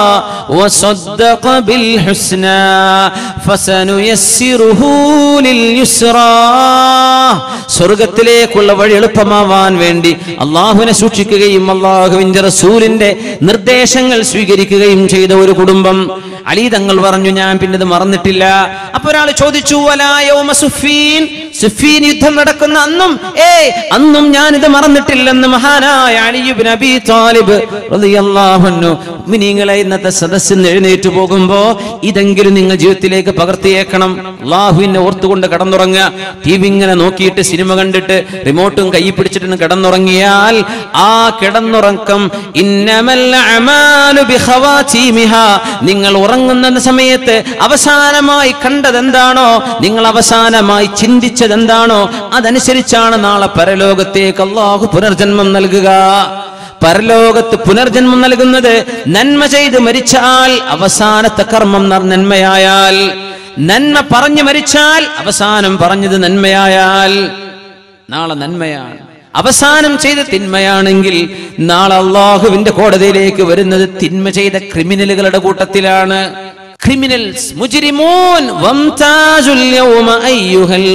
വസദ്ദഖ ബിൽ ഹുസ്നാ ഫസനുയസ്സിറുഹു ലിൽ യുസ്റാ. സ്വർഗ്ഗത്തിലേക്കുള്ള വഴി എളുപ്പമാവാൻ വേണ്ടി അള്ളാഹുവിനെ സൂക്ഷിക്കുകയും അള്ളാഹുവിന്റെ റസൂലിന്റെ നിർദ്ദേശങ്ങൾ സ്വീകരിക്കുകയും ചെയ്ത ഒരു കുടുംബം. അലി തങ്ങൾ പറഞ്ഞു, ഞാൻ പിന്നെ ഇത് മറന്നിട്ടില്ല. അപ്പൊ ഒരാൾ ചോദിച്ചു, വലാ യൗമ സുഫീൻ, സുഫീൻ യുദ്ധം നടക്കുന്ന അന്നും ഞാനിത് മറന്നിട്ടില്ലെന്ന് മഹാനായ അലി ഇബ്നു അബീ ത്വാലിബ് റളിയല്ലാഹു അൻഹു. മുഅ്മിനീങ്ങളെ, ഇന്നത്തെ സദസ്സിൽ എഴുന്നേറ്റ് പോകുമ്പോ ഇതെങ്കിലും നിങ്ങൾ ജീവിതത്തിലേക്ക് പകർത്തിയേക്കണം. അല്ലാഹുവിനെ ഓർത്തുകൊണ്ട് കടന്നുറങ്ങുക. ടി വി ഇങ്ങനെ നോക്കിയിട്ട് സിനിമ കണ്ടിട്ട് റിമോട്ടും കൈ പിടിച്ചിട്ട് കിടന്നുറങ്ങിയാൽ ആ കിടന്നുറക്കം ഇന്നമൽ അഅമാലു ബിഖവാതീമിഹാ, നിങ്ങൾ ഉറങ്ങുന്ന സമയത്ത് അവസാനമായി കണ്ടതെന്താണോ, നിങ്ങൾ അവസാനമായി ചിന്തിച്ചതെന്താണോ, അതനുസരിച്ചാണ് നാളെ പരലോകത്തേക്ക് അല്ലാഹു പുനർജന്മം നൽകുക. പരലോകത്ത് പുനർജന്മം നൽകുന്നത് നന്മ ചെയ്ത് മരിച്ചാൽ അവസാനത്തെ കർമ്മം നന്മയായാൽ, നന്മ പറഞ്ഞു മരിച്ചാൽ അവസാനം പറഞ്ഞത് നന്മയായാൽ നാളെ നന്മയാണ്. അവസാനം ചെയ്ത തിന്മയാണെങ്കിൽ നാളെ അല്ലാഹുവിന്റെ കോടതിയിലേക്ക് വരുന്നത് തിന്മ ചെയ്ത ക്രിമിനലുകളുടെ കൂട്ടത്തിലാണ്. ക്രിമിനൽസ്, മുജ്രിമൂൻ, വംതാജുൽ യൗമ അയ്യുഹൽ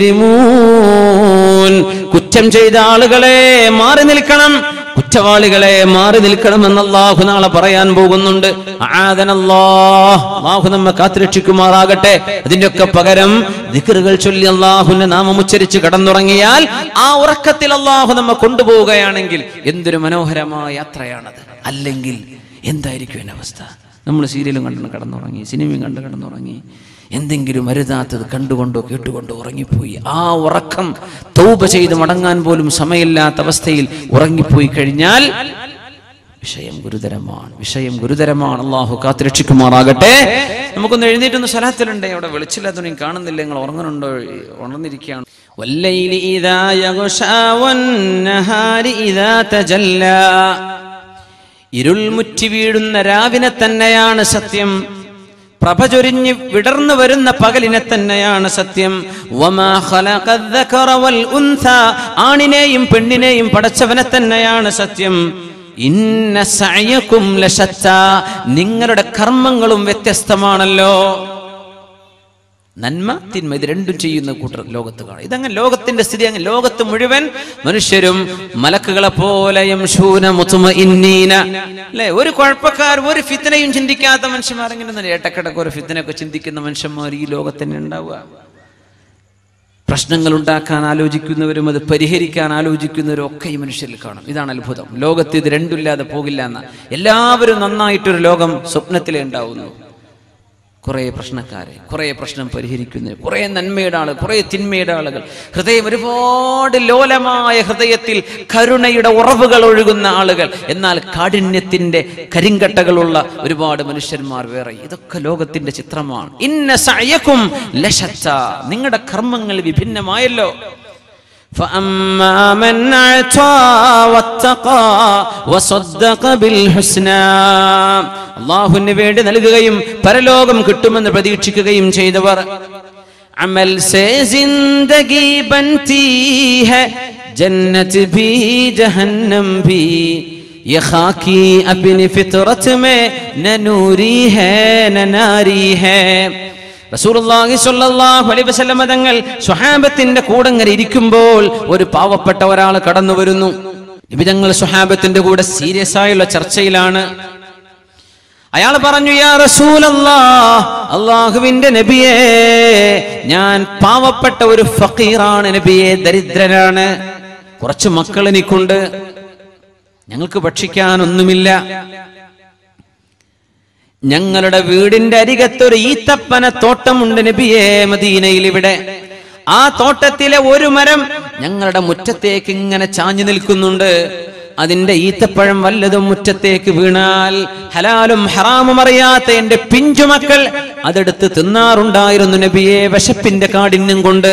മുജ്രിമൂൻ. കുറ്റം ചെയ്ത ആളുകളെ മാറി നിൽക്കണം, കുറ്റവാളികളെ മാറി നിൽക്കണമെന്ന് അല്ലാഹു നാളെ പറയാൻ പോകുന്നുണ്ട്. അല്ലാഹു നമ്മെ കാത്തുരക്ഷിക്കുമാറാകട്ടെ. അതിന്റെയൊക്കെ പകരം ദിക്റുകൾ ചൊല്ലി അല്ലാഹുവിന്റെ നാമം ഉച്ചരിച്ച് കടന്നുറങ്ങിയാൽ ആ ഉറക്കത്തിൽ അല്ലാഹു നമ്മെ കൊണ്ടുപോവുകയാണെങ്കിൽ എന്തൊരു മനോഹരമായ യാത്രയാണത്. അല്ലെങ്കിൽ എന്തായിരിക്കും എന്റെ അവസ്ഥ? നമ്മൾ സീരിയലും കണ്ടു കിടന്നുറങ്ങി, സിനിമയും കണ്ടു കിടന്നുറങ്ങി, എന്തെങ്കിലും അരുതാത്തത് കണ്ടുകൊണ്ടോ കേട്ടുകൊണ്ടോ ഉറങ്ങിപ്പോയി. ആ ഉറക്കം തൗബ ചെയ്ത് മടങ്ങാൻ പോലും സമയമില്ലാത്ത അവസ്ഥയിൽ ഉറങ്ങിപ്പോയി കഴിഞ്ഞാൽ വിഷയം ഗുരുതരമാണ്, വിഷയം ഗുരുതരമാണ്. അല്ലാഹു കാത്തുരക്ഷിക്കുമാറാകട്ടെ. നമുക്കൊന്ന് എഴുന്നേറ്റൊന്ന് സ്വലാത്തിലുണ്ടേ. അവിടെ വെളിച്ചില്ലാത്തതുകൊണ്ട് കാണുന്നില്ല, നിങ്ങൾ ഉറങ്ങുന്നുണ്ടോ? ഉണർന്നിരിക്കുകയാണ്. വല്ലൈലി ഇദാ യഗ്ശാ വന്നഹാരി ഇദാ തജല്ലാ. ഇരുൾ മുറ്റി വീഴുന്ന രാവിനെ തന്നെയാണ് സത്യം, പ്രഭ ചൊരിഞ്ഞ് വിടർന്നു വരുന്ന പകലിനെ തന്നെയാണ് സത്യം. വമാ ഖലഖദ് ദകറ വൽ ഉൻസ, ആണിനെയും പെണ്ണിനെയും പടച്ചവനെ തന്നെയാണ് സത്യം. ഇന്ന സഅയകും ലശത്താ, നിങ്ങളുടെ കർമ്മങ്ങളും വ്യത്യസ്തമാണല്ലോ. നന്മ തിന്മ ഇത് രണ്ടും ചെയ്യുന്ന കൂട്ടർ ലോകത്ത് കാണും. ഇതങ്ങനെ ലോകത്തിന്റെ സ്ഥിതി. അങ്ങനെ ലോകത്ത് മുഴുവൻ മനുഷ്യരും മലക്കുകളെ പോലെ യംശൂന മുത്മഇന്നീന, അല്ലേ? ഒരു കുഴപ്പക്കാർ, ഒരു ഫിത്നയും ചിന്തിക്കാത്ത മനുഷ്യന്മാർ. ഇങ്ങനെ ഇടക്കിടക്ക് ഒരു ഫിത്നയൊക്കെ ചിന്തിക്കുന്ന മനുഷ്യന്മാർ ഈ ലോകത്തന്നെ ഉണ്ടാവുക. പ്രശ്നങ്ങൾ ഉണ്ടാക്കാൻ ആലോചിക്കുന്നവരും അത് പരിഹരിക്കാൻ ആലോചിക്കുന്നവരും ഒക്കെ ഈ മനുഷ്യരിൽ കാണും. ഇതാണ് അത്ഭുതം. ലോകത്ത് ഇത് രണ്ടില്ലാതെ പോകില്ല എന്ന. എല്ലാവരും നന്നായിട്ടൊരു ലോകം സ്വപ്നത്തിലേ ഉണ്ടാവുന്നു. കുറെ പ്രശ്നക്കാരെ, കുറെ പ്രശ്നം പരിഹരിക്കുന്നവർ, കുറെ നന്മയുടെ ആളുകൾ, കുറെ തിന്മയുടെ ആളുകൾ, ഹൃദയം ഒരുപാട് ലോലമായ ഹൃദയത്തിൽ കരുണയുടെ ഉറവുകൾ ഒഴുകുന്ന ആളുകൾ, എന്നാൽ കാഠിന്യത്തിന്റെ കരിങ്കട്ടകളുള്ള ഒരുപാട് മനുഷ്യന്മാർ വേറെ. ഇതൊക്കെ ലോകത്തിന്റെ ചിത്രമാണ്. ഇന്ന സഅയകും ലശത്താ, നിങ്ങളുടെ കർമ്മങ്ങൾ വിഭിന്നമായല്ലോ. فأما من أعطى واتقى وصدق بالحسنى, അല്ലാഹുവിന് വേണ്ടി നൽകുകയും പരലോകം കിട്ടുമെന്ന് പ്രതീക്ഷിക്കുകയും ചെയ്തവർ. അമൽ സേ ജിന്ദഗി ബൻതി ഹൈ ജന്നത്ത് ഭി ജഹന്നം ഭി, യെ ഖാക്കി അപ്നി ഫിത്രത് മേ ന നൂരി ഹൈ ന നാരി ഹൈ. റസൂലുള്ളാഹി സ്വല്ലല്ലാഹു അലൈഹി വസല്ലം തങ്ങൾ സ്വഹാബത്തിന്റെ കൂടെ ഇങ്ങനെ ഇരിക്കുമ്പോൾ ഒരു പാവപ്പെട്ട ഒരാൾ കടന്നു വരുന്നു. നബി തങ്ങൾ സ്വഹാബത്തിന്റെ കൂടെ സീരിയസ് ആയുള്ള ചർച്ചയിലാണ്. അയാൾ പറഞ്ഞു, യാ റസൂലല്ലാഹ്, അല്ലാഹുവിന്റെ നബിയേ, ഞാൻ പാവപ്പെട്ട ഒരു ഫഖീറാണ് നബിയേ, ദരിദ്രനാണ്. കുറച്ച് മക്കൾ എനിക്കുണ്ട്, ഞങ്ങൾക്ക് ഭക്ഷിക്കാനൊന്നുമില്ല. ഞങ്ങളുടെ വീടിന്റെ അരികത്തൊരു ഈത്തപ്പന തോട്ടമുണ്ട് നബിയേ, മദീനയിൽ ഇവിടെ. ആ തോട്ടത്തിലെ ഒരു മരം ഞങ്ങളുടെ മുറ്റത്തേക്ക് ഇങ്ങനെ ചാഞ്ഞു നിൽക്കുന്നുണ്ട്. അതിന്റെ ഈത്തപ്പഴം വല്ലതും മുറ്റത്തേക്ക് വീണാൽ ഹലാലും ഹറാമും അറിയാത്ത എന്റെ പിഞ്ചുമക്കൾ അതെടുത്ത് തിന്നാറുണ്ടായിരുന്നു നബിയെ, വിശപ്പിന്റെ കാഠിന്യം കൊണ്ട്.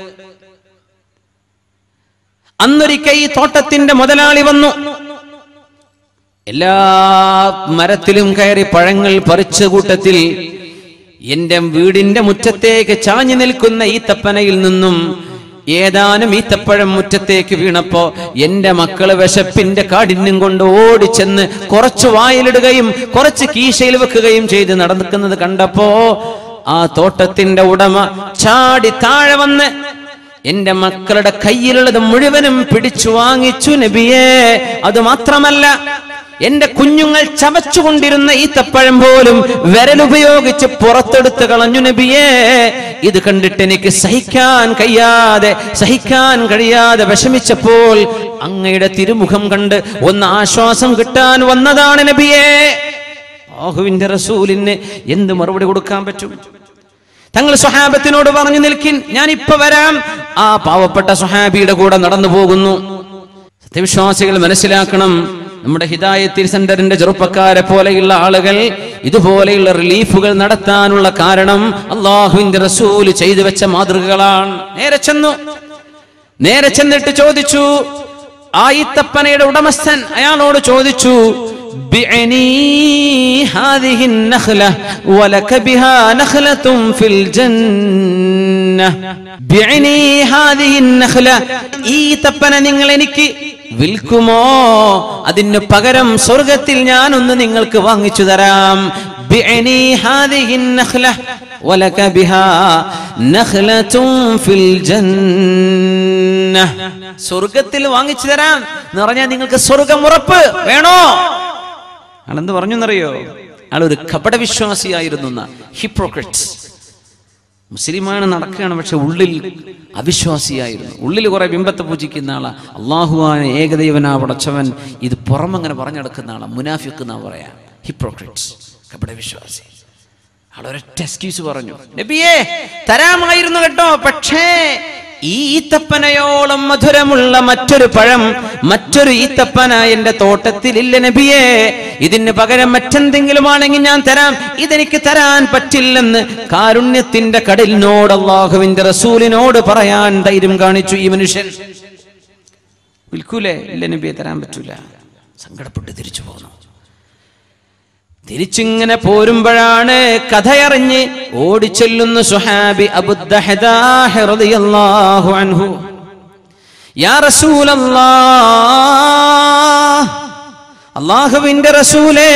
അന്നൊരിക്കൽ ഈ തോട്ടത്തിന്റെ മുതലാളി വന്നു. എല്ലാ മരത്തിലും കയറി പഴങ്ങൾ പറിച്ച കൂട്ടത്തിൽ എന്റെ വീടിന്റെ മുറ്റത്തേക്ക് ചാഞ്ഞു നിൽക്കുന്ന ഈത്തപ്പനയിൽ നിന്നും ഏതാനും ഈത്തപ്പഴം മുറ്റത്തേക്ക് വീണപ്പോ എന്റെ മക്കള് വിശപ്പിന്റെ കാഠിന്യം കൊണ്ട് ഓടിച്ചെന്ന് കുറച്ച് വായിലിടുകയും കുറച്ച് കീശയിൽ വെക്കുകയും ചെയ്ത് നടക്കുന്നത് കണ്ടപ്പോ ആ തോട്ടത്തിന്റെ ഉടമ ചാടി താഴെ വന്ന് എന്റെ മക്കളുടെ കയ്യിലുള്ളത് മുഴുവനും പിടിച്ചു വാങ്ങിച്ചു നബിയേ. അത് മാത്രമല്ല, എന്റെ കുഞ്ഞുങ്ങൾ ചവച്ചുകൊണ്ടിരുന്ന ഈത്തപ്പഴം പോലും വിരലുപയോഗിച്ച് പുറത്തെടുത്ത് കളഞ്ഞു നബിയേ. ഇത് കണ്ടിട്ട് എനിക്ക് സഹിക്കാൻ കഴിയാതെ വിഷമിച്ചപ്പോൾ അങ്ങയുടെ തിരുമുഖം കണ്ട് ഒന്ന് ആശ്വാസം കിട്ടാൻ വന്നതാണ് നബിയേ. അല്ലാഹുവിന്റെ റസൂലിന് എന്ത് മറുപടി കൊടുക്കാൻ പറ്റും? തങ്ങൾ സ്വഹാബത്തിനോട് പറഞ്ഞു, നിൽക്കിൻ, ഞാൻ ഇപ്പൊ വരാം. ആ പാവപ്പെട്ട സ്വഹാബിയുടെ കൂടെ നടന്നു പോകുന്നു. സത്യവിശ്വാസികൾ മനസ്സിലാക്കണം, നമ്മുടെ ഹിദായത്ത് സെന്ററിന്റെ ചെറുപ്പക്കാരെ പോലെയുള്ള ആളുകൾ ഇതുപോലെയുള്ള റിലീഫുകൾ നടത്താനുള്ള കാരണം അല്ലാഹുവിന്റെ റസൂല് ചെയ്തു വെച്ച മാതൃകകളാണ്. നേരെ ചെന്നിട്ട് ചോദിച്ചു, ആ ഈത്തപ്പനയുടെ ഉടമസ്ഥൻ അയാളോട് ചോദിച്ചു, ബിഅനി ഹാദിഹി നഖ്ല വലക ബിഹാ നഖ്ലതും ഫിൽ ജന്ന. ബിഅനി ഹാദിഹി നഖ്ല, ഈ ഈത്തപ്പന നിങ്ങൾ എനിക്ക് വിൽക്കുമോ? അതിന് പകരം സ്വർഗത്തിൽ ഞാനൊന്ന് നിങ്ങൾക്ക് വാങ്ങിച്ചു തരാം. ബിഅനി ഹാദിഹി നഖ്ല വലക ബിഹാ നഖ്ലതും ഫിൽ ജന്ന. സ്വർഗത്തിൽ വാങ്ങിച്ചു തരാം എന്ന് പറഞ്ഞാൽ നിങ്ങൾക്ക് സ്വർഗം ഉറപ്പ് വേണോ? ആളെന്ത് പറഞ്ഞു എന്നറിയോ? ആളൊരു കപട വിശ്വാസിയായിരുന്നു, ഹിപ്പോക്രറ്റ്. മുസ്ലിമാണ്, നടക്കുകയാണ്, പക്ഷെ ഉള്ളിൽ അവിശ്വാസിയായിരുന്നു. ഉള്ളിൽ കുറെ ബിംബത്തെ പൂജിക്കുന്ന ആളാ. അള്ളാഹുവാൻ ഏകദൈവനാ പടച്ചവൻ, ഇത് പുറമങ്ങനെ പറഞ്ഞെടുക്കുന്ന ആളാ. മുനാഫിഖ് എന്നാ പറയാ, ഹിപ്പോക്രറ്റ്, കപട വിശ്വാസി. ആളൊരൊറ്റ എക്സ്ക്യൂസ് പറഞ്ഞു, നബിയേ തരാമായിരുന്നു കേട്ടോ, പക്ഷേ ഈ ഈത്തപ്പനയോളം മധുരമുള്ള മറ്റൊരു പഴം, മറ്റൊരു ഈത്തപ്പന എന്റെ തോട്ടത്തിലില്ല നബിയേ. ഇതിന് പകരം മറ്റെന്തെങ്കിലും ആണെങ്കിൽ ഞാൻ തരാം, ഇതെനിക്ക് തരാൻ പറ്റില്ലെന്ന് കാരുണ്യത്തിന്റെ കടലിനോട് അല്ലാഹുവിന്റെ റസൂലിനോട് പറയാൻ ധൈര്യം കാണിച്ചു ഈ മനുഷ്യൻ. വിൽക്കൂലേ? ഇല്ല നബിയെ, തരാൻ പറ്റൂല. സങ്കടപ്പെട്ട് തിരിച്ചു പോന്നു. തിരിച്ചിങ്ങനെ പോരുമ്പോഴാണ് കഥയറിഞ്ഞ് ഓടിച്ചെല്ലുന്ന സുഹാബി അബൂദ്ദഹദാഹ് റളിയല്ലാഹു അൻഹു. യാ റസൂലല്ലാഹ്, അല്ലാഹുവിന്റെ റസൂലേ,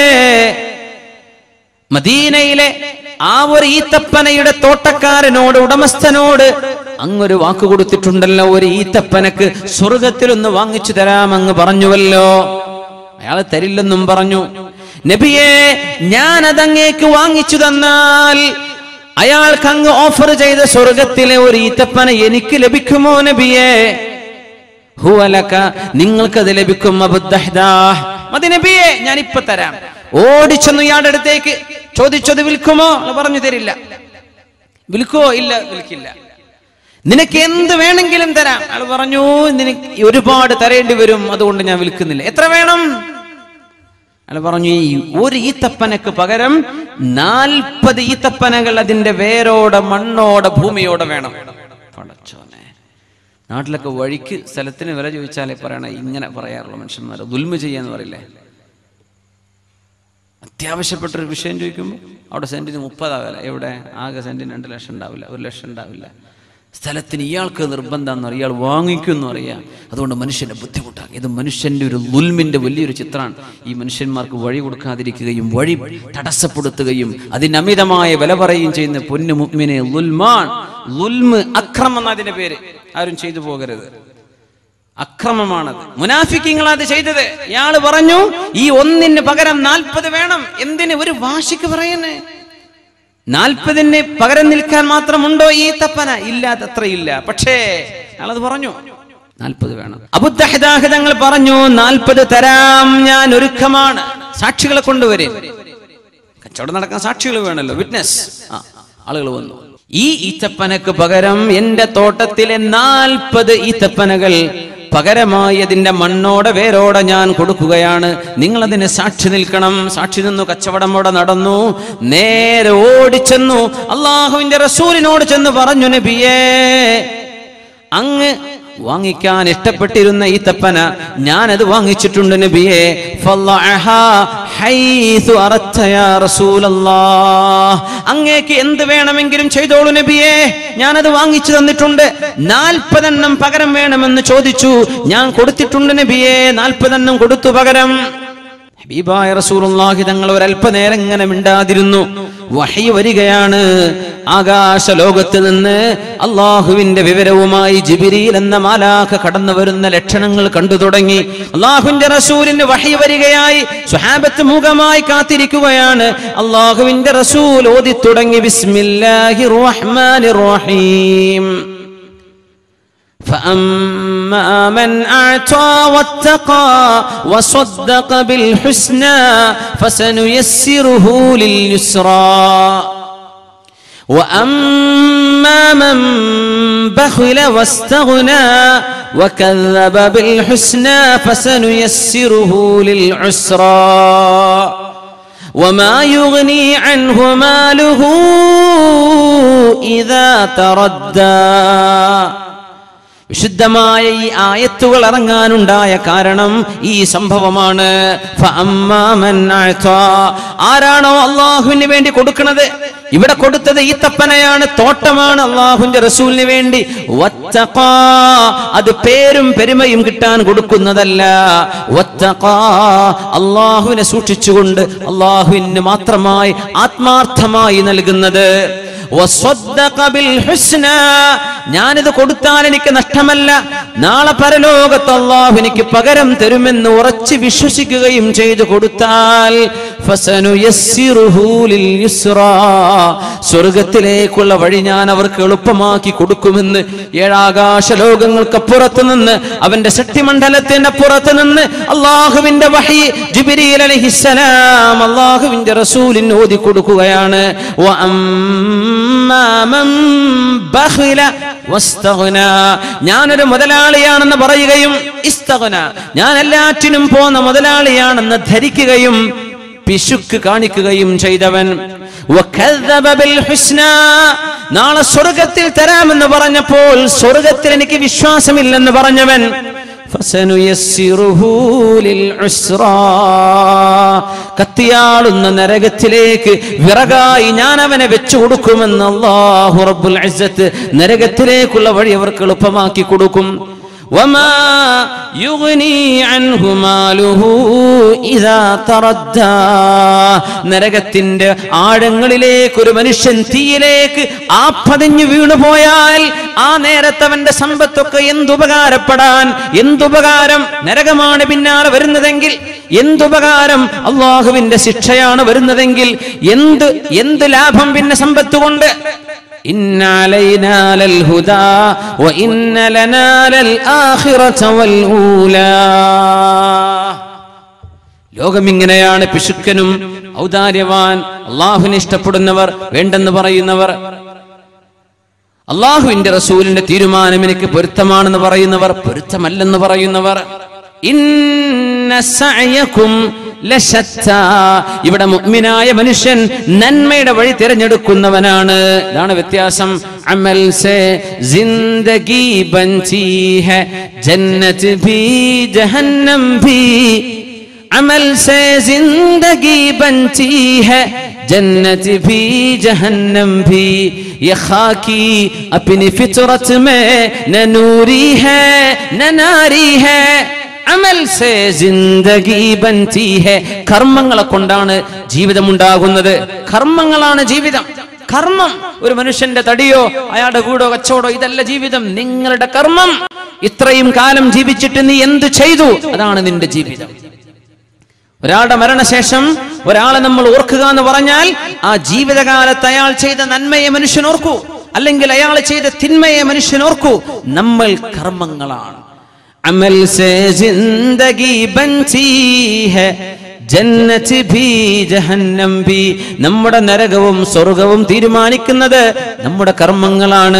മദീനയിലെ ആ ഒരു ഈത്തപ്പനയുടെ തോട്ടക്കാരനോട്, ഉടമസ്ഥനോട് അങ്ങൊരു വാക്ക് കൊടുത്തിട്ടുണ്ടല്ലോ, ഒരു ഈത്തപ്പനക്ക് സ്വർഗത്തിലൊന്ന് വാങ്ങിച്ചു തരാം അങ്ങ് പറഞ്ഞുവല്ലോ. അയാൾ തരില്ലെന്നും പറഞ്ഞു. നബിയെ, ഞാൻ അതങ്ങേക്ക് വാങ്ങിച്ചു തന്നാൽ അയാൾക്ക് അങ്ങ് ഓഫർ ചെയ്ത സ്വർഗത്തിലെ ഒരു ഈത്തപ്പന എനിക്ക് ലഭിക്കുമോ നബിയെ? ഹുവലക, നിങ്ങൾക്കത് ലഭിക്കും അബൂദ്ദഹദാഹ്. മതി നബിയെ, ഞാൻ ഇപ്പൊ തരാം. ഓടിച്ചെന്നു ഇയാളുടെ അടുത്തേക്ക് ചോദിച്ചത് വിൽക്കുമോ? പറഞ്ഞു, തരില്ല. വിൽക്കുമോ? ഇല്ല, വിൽക്കില്ല. നിനക്ക് എന്ത് വേണമെങ്കിലും തരാം. അയാൾ പറഞ്ഞു, നിനക്ക് ഒരുപാട് തരേണ്ടി വരും, അതുകൊണ്ട് ഞാൻ വിൽക്കുന്നില്ല. എത്ര വേണം? അയാൾ പറഞ്ഞു, ഈ ഒരു ഈത്തപ്പനക്ക് പകരം 40 ഈത്തപ്പനകൾ അതിന്റെ വേരോടെ, മണ്ണോടെ, ഭൂമിയോടെ വേണം. പടച്ചോനെ, നാട്ടിലൊക്കെ വഴിക്ക് സ്ഥലത്തിന് വില ചോദിച്ചാലേ പറയണ, ഇങ്ങനെ പറയാറുള്ള മനുഷ്യന്മാർ ദുൽമ ചെയ്യാന്ന് പറയില്ലേ. അത്യാവശ്യപ്പെട്ടൊരു വിഷയം ചോദിക്കുമ്പോൾ അവിടെ സെന്റിന് 30 വില. എവിടെ? ആകെ സെന്റിന് 2 ലക്ഷം ഉണ്ടാവില്ല, 1 ലക്ഷം ഉണ്ടാവില്ല. സ്ഥലത്തിന് ഇയാൾക്ക് നിർബന്ധമെന്ന് അറിയാം, ഇയാൾ വാങ്ങിക്കുമെന്ന് അറിയാം. അതുകൊണ്ട് മനുഷ്യൻ്റെ ബുദ്ധിമുട്ടാണ്. ഇത് മനുഷ്യൻ്റെ ഒരു ലുൽമിൻ്റെ വലിയൊരു ചിത്രമാണ്. ഈ മനുഷ്യന്മാർക്ക് വഴി കൊടുക്കാതിരിക്കുകയും വഴി തടസ്സപ്പെടുത്തുകയും അതിന് അമിതമായ വില പറയുകയും ചെയ്യുന്ന പൊന്നു മുഅ്മിനെ ലുൽമാൻ. ലുൽമ്, അക്രമം എന്നതിന്റെ പേര്. ആരും ചെയ്തു പോകരുത്, അക്രമമാണത്. മുനാഫിക്കീങ്ങളത് ചെയ്തത്. ഇയാള് പറഞ്ഞു ഈ ഒന്നിന് പകരം 40 വേണം. എന്തിന്? ഒരു വാശിക്ക് പറയുന്നേ. 40 പകരം നിൽക്കാൻ മാത്രമുണ്ടോ ഈ തപ്പന? ഇല്ലാത്തത്രയില്ല. പക്ഷേ അയാളത് പറഞ്ഞു 40 വേണം. അബൂദഹ്ദാഹ് തങ്ങൾ പറഞ്ഞു 40 തരാം, ഞാൻ ഒരുക്കമാണ്. സാക്ഷികളെ കൊണ്ടുവരും. കച്ചവടം നടക്കാൻ സാക്ഷികൾ വേണമല്ലോ, വിറ്റ്നസ്. ആളുകൾ വന്നു. ഈ ഈത്തപ്പനക്ക് പകരം എന്റെ തോട്ടത്തിലെ 40 ഈത്തപ്പനകൾ പകരമായി അതിന്റെ മണ്ണോടെ വേരോടെ ഞാൻ കൊടുക്കുകയാണ്. നിങ്ങൾ അതിന് സാക്ഷി നിൽക്കണം. സാക്ഷി നിന്നു. കച്ചവടം അവിടെ നടന്നു. നേരെ ഓടിച്ചെന്നു അള്ളാഹുവിന്റെ റസൂലിനോട് ചെന്ന് പറഞ്ഞു, നബിയേ, അങ്ങ് വാങ്ങിക്കാൻ ഇഷ്ടപ്പെട്ടിരുന്ന ഈ തപ്പന ഞാനത് വാങ്ങിച്ചിട്ടുണ്ട് നബിയേ. അങ്ങേക്ക് എന്ത് വേണമെങ്കിലും ചെയ്തോളൂ നബിയേ, ഞാനത് വാങ്ങിച്ചു തന്നിട്ടുണ്ട്. 40 പകരം വേണമെന്ന് ചോദിച്ചു, ഞാൻ കൊടുത്തിട്ടുണ്ട് നബിയേ. 40 കൊടുത്തു പകരം. ഹബീബായ റസൂലുള്ളാഹി തങ്ങൾ ഒരല്പനേരം ഇങ്ങനെ മിണ്ടാതിരുന്നു. വഹി വരികയാണ്. ആകാശ ലോകത്ത് നിന്ന് അള്ളാഹുവിന്റെ വിവരവുമായി ജിബ്രീൽ എന്ന മാലാഖ കടന്നു വരുന്ന ലക്ഷണങ്ങൾ കണ്ടു തുടങ്ങി. അള്ളാഹുവിന്റെ റസൂലിന് വഹി വരികയായി. സ്വഹാബത്ത് മുഖമായി കാത്തിരിക്കുകയാണ്. അള്ളാഹുവിന്റെ റസൂൽ ഓതി തുടങ്ങി, ബിസ്മില്ലാഹിർ റഹ്മാനിർ റഹീം. فأما من أعطى واتقى وصدق بالحسنى فسنيسره لليسرى وأما من بخل واستغنى وكذب بالحسنى فسنيسره للعسرى وما يغني عنه ماله إذا تردى. വിശുദ്ധമായ ഈ ആയത്തുകൾ ഇറങ്ങാനുണ്ടായ കാരണം ഈ സംഭവമാണ്. ആരാണോ അള്ളാഹുവിന് വേണ്ടി കൊടുക്കുന്നത്, ഇവിടെ കൊടുത്തത് ഈ തപ്പനയാണ്, തോട്ടമാണ്, അള്ളാഹുവിന്റെ റസൂലിന് വേണ്ടി. വത്തഖാ, അത് പേരും പെരുമയും കിട്ടാൻ കൊടുക്കുന്നതല്ല. വത്തഖാ, അള്ളാഹുവിനെ സൂക്ഷിച്ചുകൊണ്ട് അള്ളാഹുവിന് മാത്രമായി ആത്മാർത്ഥമായി നൽകുന്നത്. ഞാനിത് കൊടുത്താൽ എനിക്ക് നഷ്ടമല്ല, നാളെ പരലോകത്ത് അല്ലാഹു എനിക്ക് പകരം തരുമെന്ന് ഉറച്ച് വിശ്വസിക്കുകയും ചെയ്തു കൊടുത്താൽ സ്വർഗത്തിലേക്കുള്ള വഴി ഞാൻ അവർക്ക് എളുപ്പമാക്കി കൊടുക്കുമെന്ന് ഏഴാകാശ ലോകങ്ങൾക്കപ്പുറത്ത് നിന്ന്, അവന്റെ ശക്തിമണ്ഡലത്തിന്റെ പുറത്ത് നിന്ന് അള്ളാഹുവിന്റെ വഹി ജിബ്രീൽ അലൈഹിസ്സലാം അള്ളാഹുവിന്റെ റസൂലിന് ഓതി കൊടുക്കുകയാണ്. ഞാനൊരു മുതലാളിയാണെന്ന് പറയുകയും ഇസ്തഗ്ന, ഞാൻ എല്ലാറ്റിനും പോന്ന മുതലാളിയാണെന്ന് ധരിക്കുകയും പിശുക്ക് കാണിക്കുകയും ചെയ്തവൻ. നാളെ സ്വർഗത്തിൽ തരാമെന്ന് പറഞ്ഞപ്പോൾ സ്വർഗത്തിൽ എനിക്ക് വിശ്വാസമില്ലെന്ന് പറഞ്ഞവൻ കത്തിയാളുന്ന നരകത്തിലേക്ക് വിറകായി ഞാൻ അവനെ വെച്ചു കൊടുക്കുമെന്ന് അല്ലാഹു റബ്ബുൽ ഇസ്സത്ത് നരകത്തിലേക്കുള്ള വഴി അവർക്ക് എളുപ്പമാക്കി കൊടുക്കും. വമാ യുഗ്നി അൻഹു മാലുഹു ഇദാ തറദ്ദാ, നരകത്തിന്റെ ആഴങ്ങളിലേക്ക് ഒരു മനുഷ്യൻ തീയിലേക്ക് ആപ്പതിഞ്ഞു വീണുപോയാൽ ആ നേരത്തവന്റെ സമ്പത്തൊക്കെ എന്തുപകാരപ്പെടാൻ, എന്തുപകാരം. നരകമാണ് പിന്നാലെ വരുന്നതെങ്കിൽ എന്തുപകാരം, അള്ളാഹുവിന്റെ ശിക്ഷയാണ് വരുന്നതെങ്കിൽ എന്ത് ലാഭം പിന്നെ സമ്പത്ത് കൊണ്ട്. ഇന്ന അലൈനാ ലൽ ഹുദാ വ ഇന്ന ലനാ ലൽ ആഖിറത വൽ ഊലാ. ലോകം ഇങ്ങനെയാണ്. പിശുക്കനും ഔദാര്യവാൻ, അള്ളാഹുവിനെ ഇഷ്ടപ്പെടുന്നവർ, വേണ്ടെന്ന് പറയുന്നവർ, അള്ളാഹുവിന്റെ റസൂലിന്റെ തീരുമാനം എനിക്ക് പൊരുത്തമാണെന്ന് പറയുന്നവർ, പൊരുത്തമല്ലെന്ന് പറയുന്നവർ. ഇന്ന സഅയകും ലശത്താ, ഇവിടെ മുഅ്മിനായ മനുഷ്യൻ നന്മയുടെ വഴി തിരഞ്ഞെടുക്കുന്നവനാണ്. ഇതാണ് വ്യത്യാസം. അമൽ സേ ജിന്ദഗി ബൻതി ഹൈ ജന്നത്ത് ഭി ജഹന്നം ഭി, അമൽ സേ ജിന്ദഗി ബൻതി ഹൈ ജന്നത്ത് ഭി ജഹന്നം ഭി. ये खाकी अपनी फितरत में न नूरी है न नारी है അമൽ സേ ജിന്ദഗി ബൻതി ഹൈ. കർമ്മങ്ങളെ കൊണ്ടാണ് ജീവിതം ഉണ്ടാകുന്നത്. കർമ്മങ്ങളാണ് ജീവിതം. കർമ്മം ഒരു മനുഷ്യന്റെ തടിയോ അയാളുടെ കൂടോ കച്ചവടോ ഇതല്ല ജീവിതം. നിങ്ങളുടെ കർമ്മം. ഇത്രയും കാലം ജീവിച്ചിട്ട് നീ എന്ത് ചെയ്തു, അതാണ് നിന്റെ ജീവിതം. ഒരാളുടെ മരണശേഷം ഒരാളെ നമ്മൾ ഓർക്കുക എന്ന് പറഞ്ഞാൽ ആ ജീവിതകാലത്ത് അയാൾ ചെയ്ത നന്മയെ മനുഷ്യൻ ഓർക്കൂ, അല്ലെങ്കിൽ അയാൾ ചെയ്ത തിന്മയെ മനുഷ്യൻ ഓർക്കൂ. നമ്മൾ കർമ്മങ്ങളാണ്. അമൽ സേ ജിന്ദഗി ബൻതി ഹൈ ജന്നത്ത് ഭി ജഹന്നം ഭി. നമ്മുടെ നരകവും സ്വർഗവും തീരുമാനിക്കുന്നത് നമ്മുടെ കർമ്മങ്ങളാണ്.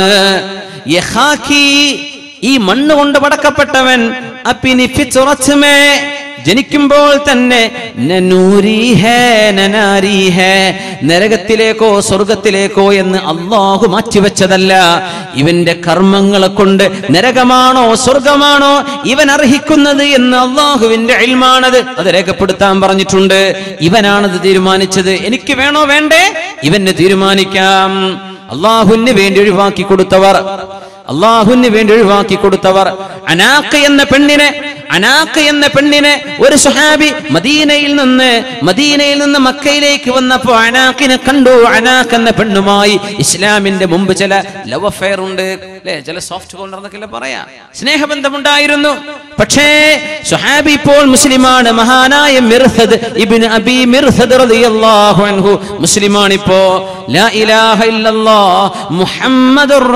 യഹാഖി ഈ മണ്ണ് കൊണ്ട് പടക്കപ്പെട്ടവൻ അപ്പിനി ഫിത്റത്ത് മേ ജനിക്കുമ്പോൾ തന്നെ നൂരി ഹേ നാരി ഹേ. നരകത്തിലേക്കോ സ്വർഗത്തിലേക്കോ എന്ന് അല്ലാഹു മാറ്റിവെച്ചതല്ല. ഇവന്റെ കർമ്മങ്ങളെ കൊണ്ട് നരകമാണോ സ്വർഗമാണോ ഇവൻ അർഹിക്കുന്നത് എന്ന് അല്ലാഹുവിന്റെ ഇൽമാണത്. അത് രേഖപ്പെടുത്താൻ പറഞ്ഞിട്ടുണ്ട്. ഇവനാണത് തീരുമാനിച്ചത്. എനിക്ക് വേണോ വേണ്ടേ ഇവന് തീരുമാനിക്കാം. അല്ലാഹുവിന് വേണ്ടി ഒഴിവാക്കി കൊടുത്തവർ, അല്ലാഹുവിന് വേണ്ടി ഒഴിവാക്കി കൊടുത്തവർ. അനാഖ് എന്ന പെണ്ണിനെ ഒരു സ്വഹാബി മദീനയിൽ നിന്ന് മക്കയിലേക്ക് വന്നപ്പോ അനാഖിനെ കണ്ടു. അനാഖ് എന്ന പെണ്ണുമായി ഇസ്ലാമിന്റെ മുമ്പ് ചില ലവ് അഫെയർ ഉണ്ട് അല്ലെ, ചില സോഫ്റ്റ് കോർണർ എന്നൊക്കെ പറയാം, സ്നേഹബന്ധമുണ്ടായിരുന്നു. പക്ഷേ സ്വഹാബി ഇപ്പോൾ മുസ്ലിമാണ്. മഹാനായ മിർസദ് ഇബ്നു അബി മിർസദ് റളിയല്ലാഹു അൻഹു മുസ്ലിമാണ്. ഇപ്പോ ലാ ഇലാഹ ഇല്ലല്ലാഹ് മുഹമ്മദുർ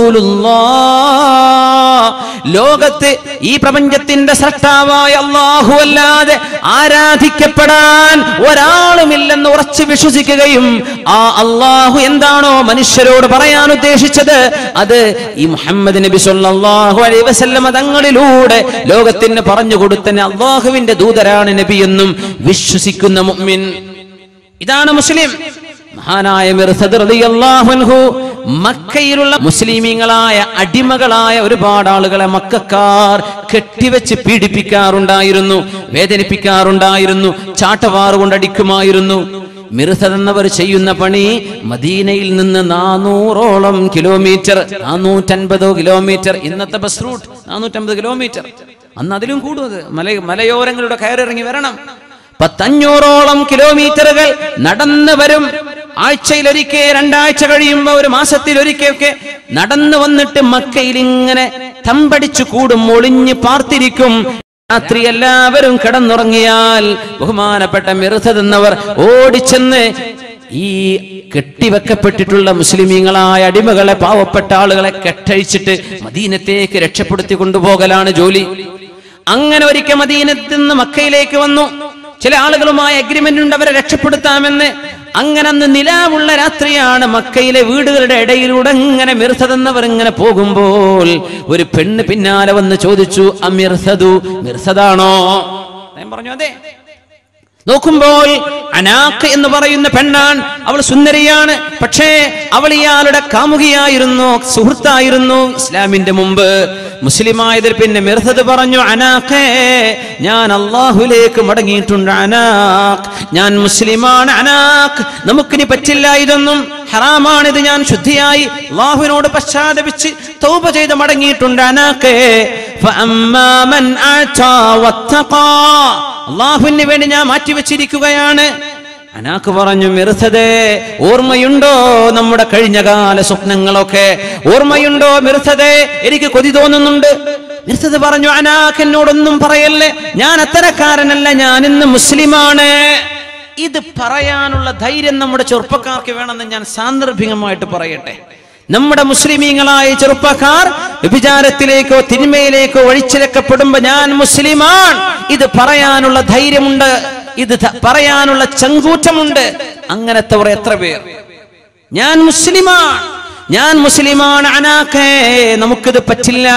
റസൂലുള്ളാഹ്. ലോകത്ത് ഈ പ്രപഞ്ചത്തിന്റെ സൃഷ്ടാവായ അല്ലാഹു അല്ലാതെ ആരാധിക്കപ്പെടാൻ ഒരാളുമില്ലെന്ന് ഉറച്ചു വിശ്വസിക്കുകയും ആ അല്ലാഹു എന്താണോ മനുഷ്യരോട് പറയാൻ ഉദ്ദേശിച്ചത് അത് ഈ മുഹമ്മദ് നബി സല്ലല്ലാഹു അലൈഹി വസല്ലം തങ്ങളിലൂടെ ലോകത്തിന് പറഞ്ഞു കൊടുത്തന്നെ അല്ലാഹുവിന്റെ ദൂതരാണ് നബി എന്നും വിശ്വസിക്കുന്ന മുഅ്മിൻ. ഇതാണ് മുസ്ലിം. മഹാനായ മിർസദ് റളിയല്ലാഹു അൻഹു മക്കയിലുള്ള മുസ്ലിമീങ്ങളായ അടിമകളായ ഒരുപാട് ആളുകളെ മക്കക്കാർ കെട്ടിവെച്ച് പീഡിപ്പിക്കാറുണ്ടായിരുന്നു, വേദനിപ്പിക്കാറുണ്ടായിരുന്നു, ചാട്ടവാറുകൊണ്ട് അടിക്കുമായിരുന്നു. മിർസദ് എന്നവർ ചെയ്യുന്ന പണി മദീനയിൽ നിന്ന് 400ഓളം കിലോമീറ്റർ, 450 കിലോമീറ്റർ, ഇന്നത്തെ ബസ് റൂട്ട് 450 കിലോമീറ്റർ, അന്ന് അതിലും കൂടുതൽ മലയോരങ്ങളുടെ കയറിറങ്ങി വരണം. 500ഓളം കിലോമീറ്ററുകൾ നടന്നു വരും. ആഴ്ചയിലൊരിക്കൽ, 2 ആഴ്ച കഴിയുമ്പോ, ഒരു മാസത്തിലൊരിക്കൊക്കെ നടന്നു വന്നിട്ട് മക്കയിൽ ഇങ്ങനെ തമ്പടിച്ചു കൂടും, ഒളിഞ്ഞ് പാർത്തിരിക്കും. രാത്രി എല്ലാവരും കിടന്നുറങ്ങിയാൽ ബഹുമാനപ്പെട്ട മിർസദ് എന്നവർ ഓടിച്ചെന്ന് ഈ കെട്ടിവെക്കപ്പെട്ടിട്ടുള്ള മുസ്ലിമീങ്ങളായ അടിമകളെ, പാവപ്പെട്ട ആളുകളെ കെട്ടഴിച്ചിട്ട് മദീനത്തേക്ക് രക്ഷപ്പെടുത്തി കൊണ്ടുപോകലാണ് ജോലി. അങ്ങനെ ഒരിക്കൽ മദീനത്ത് നിന്ന് മക്കയിലേക്ക് വന്നു. ചില ആളുകളുമായി അഗ്രിമെന്റ് ഉണ്ട് അവരെ രക്ഷപ്പെടുത്താമെന്ന്. അങ്ങനെ അന്ന് നിലാവുള്ള രാത്രിയാണ്. മക്കയിലെ വീടുകളുടെ ഇടയിലൂടെ ഇങ്ങനെ മിർസദ് എന്നവർ ഇങ്ങനെ പോകുമ്പോൾ ഒരു പെണ്ണ് പിന്നാലെ വന്ന് ചോദിച്ചു, അമിർസദു, മിർസദാണോ? ഞാൻ പറഞ്ഞു അതെ. നോക്കുമ്പോൾ അനാഖ് എന്ന് പറയുന്ന പെണ്ണാണ്. അവൾ സുന്ദരിയാണ്. പക്ഷേ അവൾ ഇയാളുടെ കാമുകിയായിരുന്നു, സുഹൃത്തായിരുന്നു ഇസ്ലാമിന്റെ മുമ്പ്. മുസ്ലിമായതിൽ പിന്നെ മിർസദ് പറഞ്ഞു, അനാഖേ, ഞാൻ അല്ലാഹുവിലേക്ക് മടങ്ങിയിട്ടുണ്ട്. അനാഖ്, ഞാൻ മുസ്ലിമാണ്. അനാഖ്, നമുക്കിനി പറ്റില്ല, ഇതൊന്നും ഹറാമാണിത്. ഞാൻ ശുദ്ധിയായി അല്ലാഹുവിനോട് പശ്ചാത്തപിച്ച് തൗബ ചെയ്ത് മടങ്ങിയിട്ടുണ്ട്. അനാഖേ, ഫഅമ്മാ മൻ അതാ വത്തഖാ, അല്ലാഹുവിന് വേണ്ടി ഞാൻ മാറ്റിവെച്ചിരിക്കുകയാണ്. അനാഖ് പറഞ്ഞു, മിർസദേ, ഓർമ്മയുണ്ടോ നമ്മുടെ കഴിഞ്ഞകാല സ്വപ്നങ്ങളൊക്കെ? ഓർമ്മയുണ്ടോ മിർസദേ? എനിക്ക് കൊതി തോന്നുന്നുണ്ട്. മിർസദ് പറഞ്ഞു, അനാഖ്, എന്നോടൊന്നും പറയല്ലേ, ഞാൻ അത്തരക്കാരനല്ല, ഞാൻ ഇന്ന് മുസ്ലിമാണ്. ഇത് പറയാനുള്ള ധൈര്യം നമ്മുടെ ചെറുപ്പക്കാർക്ക് വേണമെന്ന് ഞാൻ സാന്ദർഭികമായിട്ട് പറയട്ടെ. നമ്മുടെ മുസ്ലിമീങ്ങളായ ചെറുപ്പക്കാർ വ്യഭിചാരത്തിലേക്കോ തിന്മയിലേക്കോ വഴിച്ചിലക്കപ്പെടുമ്പോ ഞാൻ മുസ്ലിമാൻ, ഇത് പറയാനുള്ള ധൈര്യമുണ്ട്, ഇത് പറയാനുള്ള ചങ്കൂറ്റമുണ്ട്. അങ്ങനത്തെ എത്ര പേർ? ഞാൻ മുസ്ലിമാണ് അനാഖേ, നമുക്കിത് പറ്റില്ല.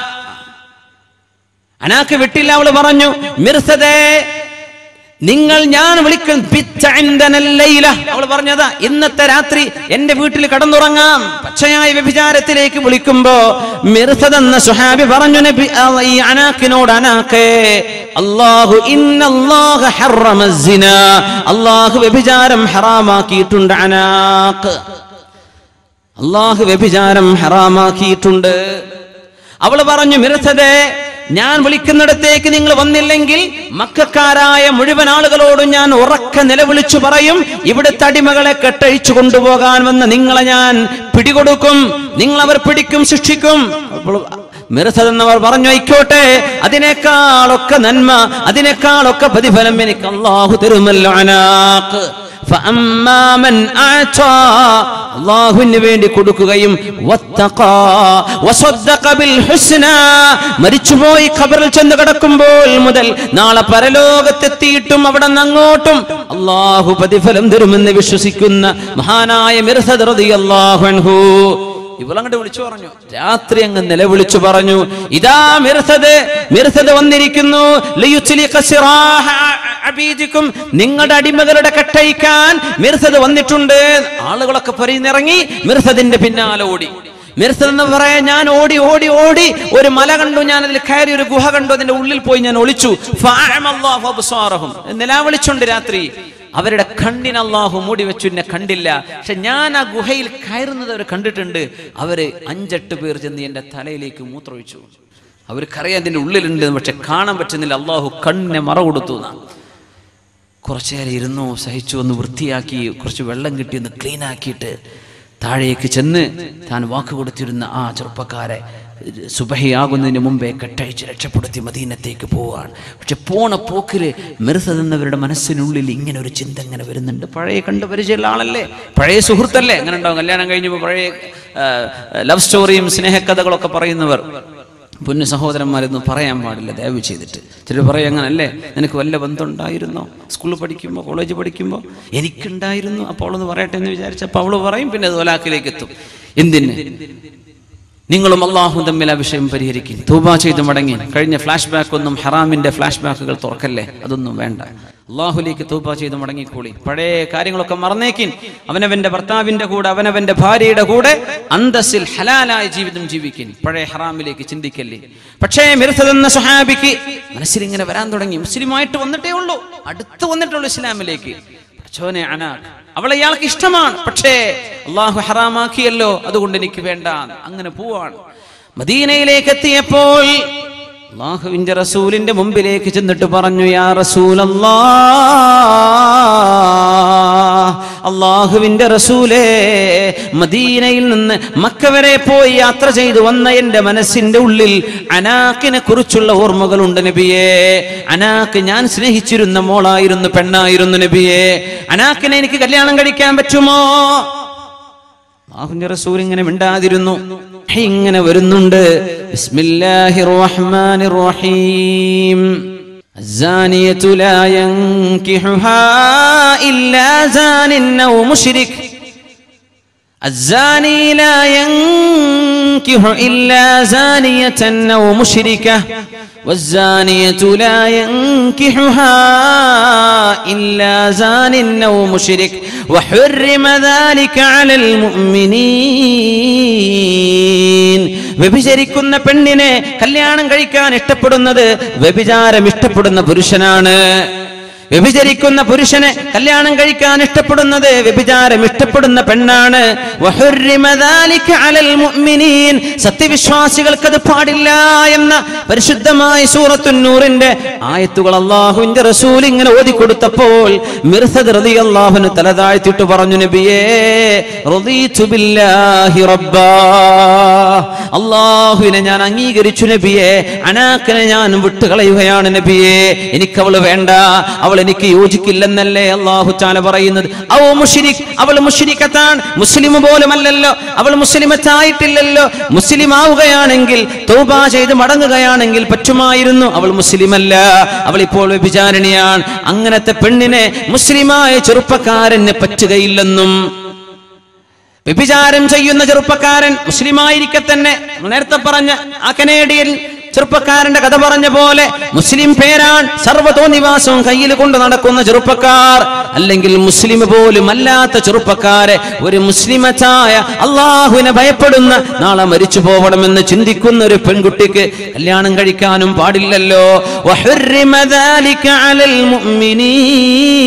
അനാഖ് വിട്ടില്ല. അവള് പറഞ്ഞു, മിർസദേ, നിങ്ങൾ ഞാൻ വിളിക്കുന്ന അവൾ പറഞ്ഞതാ, ഇന്നത്തെ രാത്രി എന്റെ വീട്ടിൽ കടന്നുറങ്ങാം. പച്ചയായ വ്യഭിചാരത്തിലേക്ക് വിളിക്കുമ്പോ മിർസദ് എന്ന സുഹാബി പറഞ്ഞു നബി ഈ അനാഖിനോട്, അനാഖേ, അല്ലാഹു ഇന്നല്ലാഹ ഹറമ സിനാ, അല്ലാഹു വ്യഭിചാരം ഹറാമാക്കിയിട്ടുണ്ട്. അനാഖ്, അള്ളാഹു വ്യഭിചാരം ഹറാമാക്കിയിട്ടുണ്ട്. അവള് പറഞ്ഞു, മിർസദേ, ഞാൻ വിളിക്കുന്നിടത്തേക്ക് നിങ്ങൾ വന്നില്ലെങ്കിൽ മക്കക്കാരായ മുഴുവൻ ആളുകളോടും ഞാൻ ഉറക്കെ നിലവിളിച്ചു പറയും, ഇവിടുത്തെ അടിമകളെ കെട്ടഴിച്ചു കൊണ്ടുപോകാൻ വന്ന് നിങ്ങളെ ഞാൻ പിടികൊടുക്കും, നിങ്ങൾ അവർ പിടിക്കും, ശിക്ഷിക്കും. മിർസദ് എന്നവർ പറഞ്ഞു, ആയിക്കോട്ടെ, അതിനേക്കാളൊക്കെ നന്മ, അതിനേക്കാളൊക്കെ പ്രതിഫലം എനിക്ക് അള്ളാഹു തരുമല്ലോ. അനാഖ് അള്ളാഹുവിന് വേണ്ടി കൊടുക്കുകയും മരിച്ചുപോയി ഖബറിൽ ചെന്ന് കിടക്കുമ്പോൾ മുതൽ നാളെ പരലോകത്തെത്തിയിട്ടും അവിടെ നിന്ന് അങ്ങോട്ടും അള്ളാഹു പ്രതിഫലം തരുമെന്ന് വിശ്വസിക്കുന്ന മഹാനായ മിർസദ് റളിയല്ലാഹു അൻഹു ഇവളങ്ങോട്ട് വിളിച്ചു പറഞ്ഞു. രാത്രി അങ്ങ് നിലവിളിച്ചു പറഞ്ഞു, ഇതാ മിർസദ് വന്നിരിക്കുന്നു, നിങ്ങളുടെ അടിമകളുടെ കെട്ടഴിക്കാൻ മിർസദ് വന്നിട്ടുണ്ട്. ആളുകളൊക്കെ പരിന്നിറങ്ങി മിർസദിന്റെ പിന്നാലെ ഓടി. മിർസദ് എന്ന് പറയാൻ, ഞാൻ ഓടി ഓടി ഓടി ഒരു മല കണ്ടു, ഞാൻ അതിൽ കയറി ഒരു ഗുഹ കണ്ടു, അതിന്റെ ഉള്ളിൽ പോയി ഞാൻ ഒളിച്ചു. നിലാവിളിച്ചുണ്ട് രാത്രി. അവരുടെ കണ്ണിന് അള്ളാഹു മൂടി വെച്ചു, എന്നെ കണ്ടില്ല. പക്ഷെ ഞാൻ ആ ഗുഹയിൽ കയറുന്നത് അവർ കണ്ടിട്ടുണ്ട്. അവര് 5-8 പേർ ചെന്ന് എന്റെ തലയിലേക്ക് മൂത്രമൊഴിച്ചു. അവർക്കറിയാം അതിന്റെ ഉള്ളിലുണ്ട്, പക്ഷെ കാണാൻ പറ്റുന്നില്ല. അള്ളാഹു കണ്ണിനെ മറ കൊടുത്തു. കുറച്ചേരം ഇരുന്നു, സഹിച്ചു, ഒന്ന് വൃത്തിയാക്കി, കുറച്ച് വെള്ളം കിട്ടി ഒന്ന് ക്ലീൻ ആക്കിയിട്ട് താഴേക്ക് ചെന്ന് താൻ വാക്ക് കൊടുത്തിരുന്ന ആ ചെറുപ്പക്കാരെ സുബഹിയാകുന്നതിന് മുമ്പേ കെട്ടഴിച്ച് രക്ഷപ്പെടുത്തി മദീനത്തേക്ക് പോവുകയാണ്. പക്ഷെ പോണ പോക്കില് മിർസദ് എന്നവരുടെ മനസ്സിനുള്ളിൽ ഇങ്ങനെ ഒരു ചിന്ത ഇങ്ങനെ വരുന്നുണ്ട്. പഴയ കണ്ടു പരിചയമുള്ള ആളല്ലേ, പഴയ സുഹൃത്തല്ലേ, അങ്ങനെ ഉണ്ടാവും. കല്യാണം കഴിഞ്ഞപ്പോൾ പഴയ ലവ് സ്റ്റോറിയും സ്നേഹകഥകളൊക്കെ പറയുന്നവർ പൊന്നു സഹോദരന്മാരൊന്നും പറയാൻ പാടില്ല, ദയവ് ചെയ്തിട്ട്. ചിലർ പറയും, അങ്ങനല്ലേ, നിനക്ക് വല്ല ബന്ധം ഉണ്ടായിരുന്നോ സ്കൂളിൽ പഠിക്കുമ്പോൾ, കോളേജ് പഠിക്കുമ്പോൾ? എനിക്കുണ്ടായിരുന്നു, അപ്പോൾ അവളൊന്ന് പറയട്ടെ എന്ന് വിചാരിച്ചപ്പോൾ അവള് പറയും, പിന്നെ അത് വലാക്കിലേക്ക് എത്തും. എന്തിന്? നിങ്ങളും അള്ളാഹും തമ്മിൽ ആ വിഷയം പരിഹരിക്കും, തൗബ ചെയ്ത് മടങ്ങി. കഴിഞ്ഞ ഫ്ലാഷ് ബാക്ക് ഒന്നും, ഹറാമിന്റെ ഫ്ലാഷ് ബാക്കുകൾ തുറക്കല്ലേ, അതൊന്നും വേണ്ട. അള്ളാഹുലേക്ക് തൗബ ചെയ്ത് മടങ്ങിക്കൂടി. പഴയ കാര്യങ്ങളൊക്കെ മറന്നേക്കിൻ. അവനവന്റെ ഭർത്താവിന്റെ കൂടെ, അവനവന്റെ ഭാര്യയുടെ കൂടെ അന്തസ്സിൽ ഹലാലായ ജീവിതം ജീവിക്കിൻ. പഴയ ഹറാമിലേക്ക് ചിന്തിക്കല്ലേ. പക്ഷേ മിർസദ് എന്ന സ്വഹാബിക്ക് മനസ്സിൽ ഇങ്ങനെ വരാൻ തുടങ്ങി. മുസ്ലിമായിട്ട് വന്നിട്ടേ ഉള്ളൂ, അടുത്ത് വന്നിട്ടുള്ളൂ ഇസ്ലാമിലേക്ക്. അവളെ ഇയാൾക്ക് ഇഷ്ടമാണ്, പക്ഷേ അള്ളാഹു ഹറാമാക്കിയല്ലോ, അതുകൊണ്ട് എനിക്ക് വേണ്ട. അങ്ങനെ പോവാണ്. മദീനയിലേക്ക് എത്തിയപ്പോൾ അള്ളാഹുവിന്റെ റസൂലിന്റെ മുമ്പിലേക്ക് ചെന്നിട്ട് പറഞ്ഞു, യാ റസൂലല്ലാഹ്, അള്ളാഹുവിന്റെ റസൂലേ, മദീനയിൽ നിന്ന് മക്ക വരെ പോയി യാത്ര ചെയ്തു വന്ന എന്റെ മനസ്സിന്റെ ഉള്ളിൽ അനാഖിനെ കുറിച്ചുള്ള ഓർമ്മകളുണ്ട് നബിയേ. അനാഖ് ഞാൻ സ്നേഹിച്ചിരുന്ന മോളായിരുന്നു, പെണ്ണായിരുന്നു നബിയേ. അനാഖിനെ എനിക്ക് കല്യാണം കഴിക്കാൻ പറ്റുമോ? അല്ലാഹുവിന്റെ റസൂൽ ഇങ്ങനെ മിണ്ടാതിരുന്നു. ഇങ്ങനെ വരുന്നുണ്ട്, ബിസ്മില്ലാഹിർ റഹ്മാനിർ റഹീം. الزانية لا ينكحها إلا زان أو مشرك. الزاني لا ينكح إلا زانية أو مشركة والزانية لا ينكحها إلا زان أو مشرك وحرم ذلك على المؤمنين. വ്യഭിചരിക്കുന്ന പെണ്ണിനെ കല്യാണം കഴിക്കാൻ ഇഷ്ടപ്പെടുന്നത് വ്യഭിചാരം ഇഷ്ടപ്പെടുന്ന പുരുഷനാണ്. വ്യഭിചരിക്കുന്ന പുരുഷനെ കല്യാണം കഴിക്കാൻ ഇഷ്ടപ്പെടുന്നത് വ്യഭിചാരം ഇഷ്ടപ്പെടുന്ന പെണ്ണാണ്. വഹുർരിമ ദാലിക അലൽ മുഅ്മിനീൻ, സത്യവിശ്വാസികൾക്ക് അത് പാടില്ല എന്ന പരിശുദ്ധമായ സൂറത്തുൻ നൂറിന്റെ ആയത്തുകൾ അല്ലാഹുവിന്റെ റസൂൽ ഇങ്ങനെ ഓതി കൊടുത്തപ്പോൾ മിർസദ് റളിയല്ലാഹു അൻഹു തല താഴ്ത്തിയിട്ട് പറഞ്ഞു, നബിയേ, റളീതു ബില്ലാഹി റബ്ബാ, അല്ലാഹുവിനെ ഞാൻ അംഗീകരിച്ചു നബിയേ. അനാഖിനെ ഞാൻ വിട്ടുകളയുകയാണ് നബിയേ, എനിക്കവള് വേണ്ട, അവൾ എനിക്ക് യോജിക്കില്ലെന്നല്ലേ അല്ലാഹു തആല പറയുന്നത്. ഔ മുശ്രിക്, അവൾ മുശ്രികത്താണ്, മുസ്ലിം പോലുമല്ലല്ലോ, അവൾ മുസ്ലിമത്തായിട്ടില്ലല്ലോ. മുസ്ലിം ആവുകയാണെങ്കിൽ, തൗബ ചെയ്ത് മടങ്ങുകയാണെങ്കിൽ പറ്റുമായിരുന്നു. അവൾ മുസ്ലിമല്ല, അവൾ ഇപ്പോൾ വ്യഭിചാരിണിയാണ്. അങ്ങനത്തെ പെണ്ണിനെ മുസ്ലിമായ ചെറുപ്പക്കാരന് പറ്റുകയില്ലെന്നും, വ്യഭിചാരം ചെയ്യുന്ന ചെറുപ്പക്കാരൻ മുസ്ലിമായിരിക്കെ തന്നെ, നേരത്തെ പറഞ്ഞ ആ കനേഡിയൻ ചെറുപ്പക്കാരന്റെ കഥ പറഞ്ഞ പോലെ മുസ്ലിം പേരാണ്, സർവ്വതോന്നിവാസവും കയ്യിൽ കൊണ്ട് നടക്കുന്ന ചെറുപ്പക്കാർ, അല്ലെങ്കിൽ മുസ്ലിം പോലും അല്ലാത്ത ചെറുപ്പക്കാരെ, ഒരു മുസ്ലിമത്തായ അള്ളാഹുവിനെ ഭയപ്പെടുന്ന, നാളെ മരിച്ചു പോകണമെന്ന് ചിന്തിക്കുന്ന ഒരു പെൺകുട്ടിക്ക് കല്യാണം കഴിക്കാനും പാടില്ലല്ലോ. വഹുർരിമ ദാലിക അലൽ മുഅ്മിനീൻ,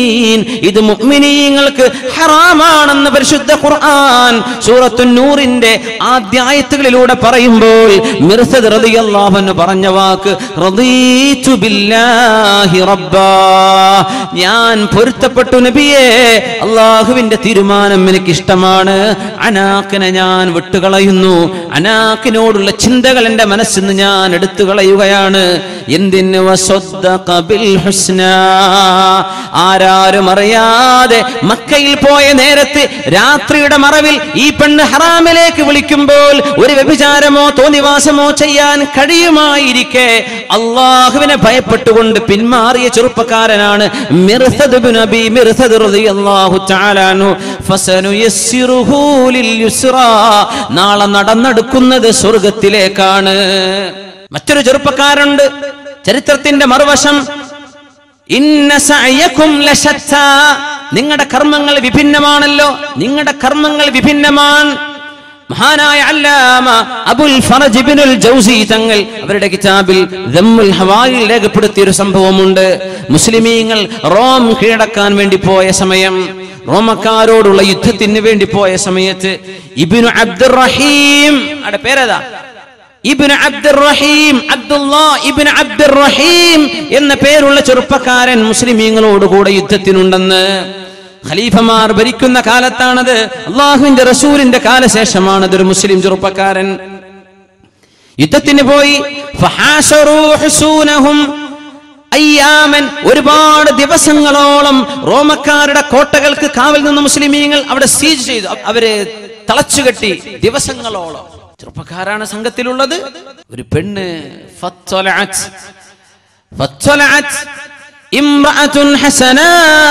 ഇത് മുഅ്മിനീങ്ങൾക്ക് ഹറാമാണെന്ന് പരിശുദ്ധ ഖുർആൻ സൂറത്തുൻ നൂറിന്റെ ആദ്യ ആയത്തുകളിലൂടെ പറയുമ്പോൾ മിർസദ് റളിയല്ലാഹു അൻഹു പറഞ്ഞ വാക്ക് റദീതു ബില്ലാഹി റബ്ബാ, ഞാൻ പൊരുത്തപ്പെട്ടു നബിയേ, അല്ലാഹുവിന്റെ തീരുമാനം എനിക്ക് ഇഷ്ടമാണ്, അനാഖിനെ ഞാൻ വിട്ടുകളയുന്നു, അനാഖിനോടുള്ള ചിന്തകൾ എന്റെ മനസ്സിൽ നിന്ന് ഞാൻ എടുത്തു കളയുകയാണ്. എന്തിന്? വസദ്ദഖ ബിൽ ഹുസ്നാ, ആരാരും അറിയാതെ മക്കയിൽ പോയ നേരത്ത് രാത്രിയുടെ മറവിൽ ഈ പെണ്ണ് ഹറാമിലേക്ക് വിളിക്കുമ്പോൾ ഒരു വ്യഭിചാരമോ തോന്നിവാസമോ ചെയ്യാൻ കഴിയുമായിരിക്കെ അള്ളാഹുവിനെ ഭയപ്പെട്ടുകൊണ്ട് പിന്മാറിയ ചെറുപ്പക്കാരനാണ് മിർസദ് ഇബ്നു അബീ മിർസദ് റളിയല്ലാഹു തആല അൻഹു. ഫസനുയസ്സിറുഹു ലിൽ യുസ്റാ, നാളെ നടന്നെടുക്കുന്നത് സ്വർഗ്ഗത്തിലേക്കാണ്. മറ്റൊരു ചെറുപ്പക്കാരുണ്ട്, ചരിത്രത്തിന്റെ മറുവശം. ഇന്ന സഅയകും ലശത്താ, നിങ്ങളുടെ കർമ്മങ്ങൾ വിഭിന്നമാണല്ലോ, നിങ്ങളുടെ കർമ്മങ്ങൾ വിഭിന്നമാണ്. മഹാനായ അല്ലാമ അബുൽ ഫറജ് ഇബ്നുൽ ജൗസി തങ്ങൾ അവരുടെ കിതാബിൽ ദമ്മുൽ ഹവായിൽ രേഖപ്പെടുത്തിയ ഒരു സംഭവമുണ്ട്. മുസ്ലിമീങ്ങൾ റോം കീഴടക്കാൻ വേണ്ടി പോയ സമയം, റോമക്കാരോടുള്ള യുദ്ധത്തിന് വേണ്ടി പോയ സമയത്ത് ഇബ്നു അബ്ദുറഹീം, അവരുടെ പേരേതാ? ഇബ്നു അബ്ദുറഹീം, അബ്ദുല്ലാഹ് ഇബ്നു അബ്ദുറഹീം എന്ന പേരുള്ള ചെറുപ്പക്കാരൻ മുസ്ലിമീങ്ങളോട് കൂടെ യുദ്ധത്തിനുണ്ടെന്ന്. ഖലീഫമാർ ഭരിക്കുന്ന കാലത്താണത്, അള്ളാഹുവിന്റെ റസൂലിന്റെ കാലശേഷമാണത്. ഒരു മുസ്ലിം ചെറുപ്പക്കാരൻ യുദ്ധത്തിന് പോയി. ഫഹാസറൂ ഹുസൂനഹും അയ്യാമൻ, ഒരുപാട് ദിവസങ്ങളോളം റോമക്കാരുടെ കോട്ടകൾക്ക് കാവൽ നിന്ന മുസ്ലിമീങ്ങൾ അവിടെ സീജ് ചെയ്തു, അവരെ തളച്ചുകെട്ടി ദിവസങ്ങളോളം. ചെറുപ്പക്കാരാണ് സംഘത്തിലുള്ളത്. ഒരു പെണ്ണ് ഇംറഅത്തുൻ ഹസനാ,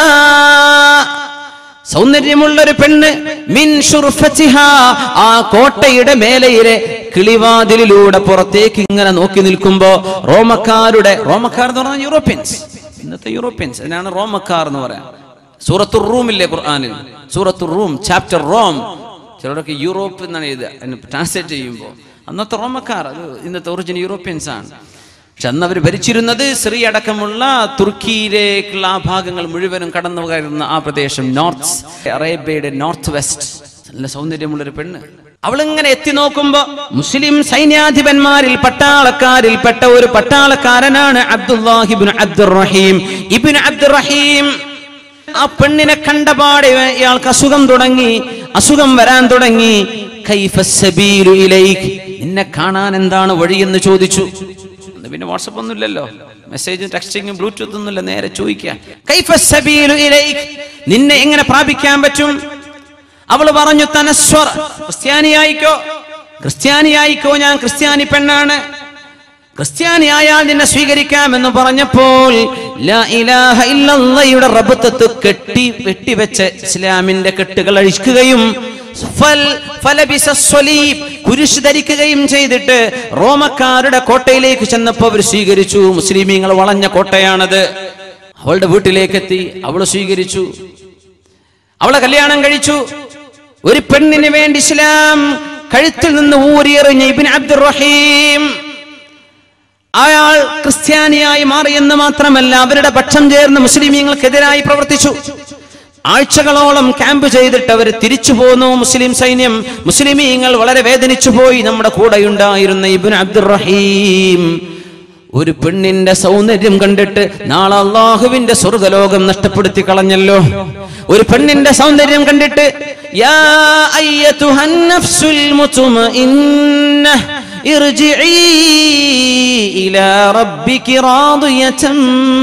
സൗന്ദര്യമുള്ളൊരു പെണ്ണ്, മിൻ ശുർഫതിഹാ, ആ കോട്ടയുടെ മേലയിലെ കിളിവാതിലിലൂടെ പുറത്തേക്ക് ഇങ്ങനെ നോക്കി നിൽക്കുമ്പോ റോമക്കാർ എന്ന് പറഞ്ഞാൽ യൂറോപ്യൻസ്, ഇന്നത്തെ യൂറോപ്യൻസ്, അതിനാണ് റോമക്കാർ എന്ന് പറയാം. സൂറത്തുർ റൂമില്ലേ ഖുർആനിൽ, സൂറത്തുർ റൂം ചാപ്റ്റർ റോം, ചിലരൊക്കെ യൂറോപ്പ് എന്നാണ് എഴുതുക ട്രാൻസ്ലേറ്റ് ചെയ്യുമ്പോൾ. അന്നത്തെ റോമക്കാർ അത് ഇന്നത്തെ ഒറിജിനൽ യൂറോപ്യൻസ് ആണ്. പക്ഷെ അന്ന് അവർ ഭരിച്ചിരുന്നത് സിറിയ അടക്കമുള്ള തുർക്കിയിലേക്കുള്ള ആ ഭാഗങ്ങൾ മുഴുവനും കടന്നു കയറുന്ന ആ പ്രദേശം, നോർത്ത് അറേബ്യയുടെ നോർത്ത് വെസ്റ്റ്. നല്ല സൗന്ദര്യമുള്ളൊരു പെണ്ണ്. അവളിങ്ങനെ എത്തി നോക്കുമ്പോ മുസ്ലിം സൈന്യാധിപന്മാരിൽ പട്ടാളക്കാരിൽ പെട്ട ഒരു പട്ടാളക്കാരനാണ് അബ്ദുല്ലാഹി ഇബ്നു അബ്ദുറഹീം. ഇബ്നു അബ്ദുറഹീം ആ പെണ്ണിനെ കണ്ടപാടെ ഇയാൾക്ക് അസുഖം വരാൻ തുടങ്ങി. കൈഫസ്സബീലു ഇലൈക്, നിന്നെ കാണാൻ എന്താണ് വഴിയെന്ന് ചോദിച്ചു. പിന്നെ വാട്സപ്പ് ഒന്നും ഇല്ലല്ലോ, മെസ്സേജും ടെക്സ്റ്റിങ്ങും ബ്ലൂടൂത്ത് ഒന്നുമില്ല, നേരെ ചോദിക്കുക. കൈഫസ്സബീലു ഇലൈക്, നിന്നെ എങ്ങനെ പ്രാപിക്കാൻ പറ്റും? അവള് പറഞ്ഞു, തനസ്വർ, ക്രിസ്ത്യാനിയായിക്കോ, ഞാൻ ക്രിസ്ത്യാനി പെണ്ണാണ്, ക്രിസ്ത്യാനിയായാൽ നിന്നെ സ്വീകരിക്കാമെന്ന് പറഞ്ഞപ്പോൾ ലാ ഇലാഹ ഇല്ലല്ലാഹയുടെ റബ്ബത്ത് വെട്ടിവെച്ച ഇസ്ലാമിന്റെ കെട്ടുകൾ അഴിക്കുകയും കുരിശ് ധരിക്കുകയും ചെയ്തിട്ട് റോമക്കാരുടെ കോട്ടയിലേക്ക് ചെന്നപ്പോ അവർ സ്വീകരിച്ചു. മുസ്ലിമീങ്ങൾ വളഞ്ഞ കോട്ടയാണത്. അവളുടെ വീട്ടിലേക്ക് എത്തി, അവള് സ്വീകരിച്ചു, അവളെ കല്യാണം കഴിച്ചു. ഒരു പെണ്ണിന് വേണ്ടി ഇസ്ലാം കഴുത്തിൽ നിന്ന് ഊരിയെറിഞ്ഞ ഇബ്നു അബ്ദുറഹീം അയാൾ ക്രിസ്ത്യാനിയായി മാറിയെന്ന് മാത്രമല്ല, അവരുടെ പക്ഷം ചേർന്ന് മുസ്ലിമീങ്ങൾക്കെതിരായി പ്രവർത്തിച്ചു. ആഴ്ചകളോളം ക്യാമ്പ് ചെയ്തിട്ട് അവർ തിരിച്ചു പോന്നു മുസ്ലിം സൈന്യം. മുസ്ലിമീങ്ങൾ വളരെ വേദനിച്ചു പോയി. നമ്മുടെ കൂടെയുണ്ടായിരുന്ന ഇബ്നു അബ്ദുറഹീം ഒരു പെണ്ണിന്റെ സൗന്ദര്യം കണ്ടിട്ട് നാളെ അല്ലാഹുവിന്റെ സ്വർഗ്ഗലോകം നഷ്ടപ്പെടുത്തി കളഞ്ഞല്ലോ. ഒരു പെണ്ണിന്റെ സൗന്ദര്യം കണ്ടിട്ട് യാ അയ്യതുഹൻ നഫ്സുൽ മുത്മഇന്ന ഇർജിഇ ഇലാ റബ്ബികി റാദിയതൻ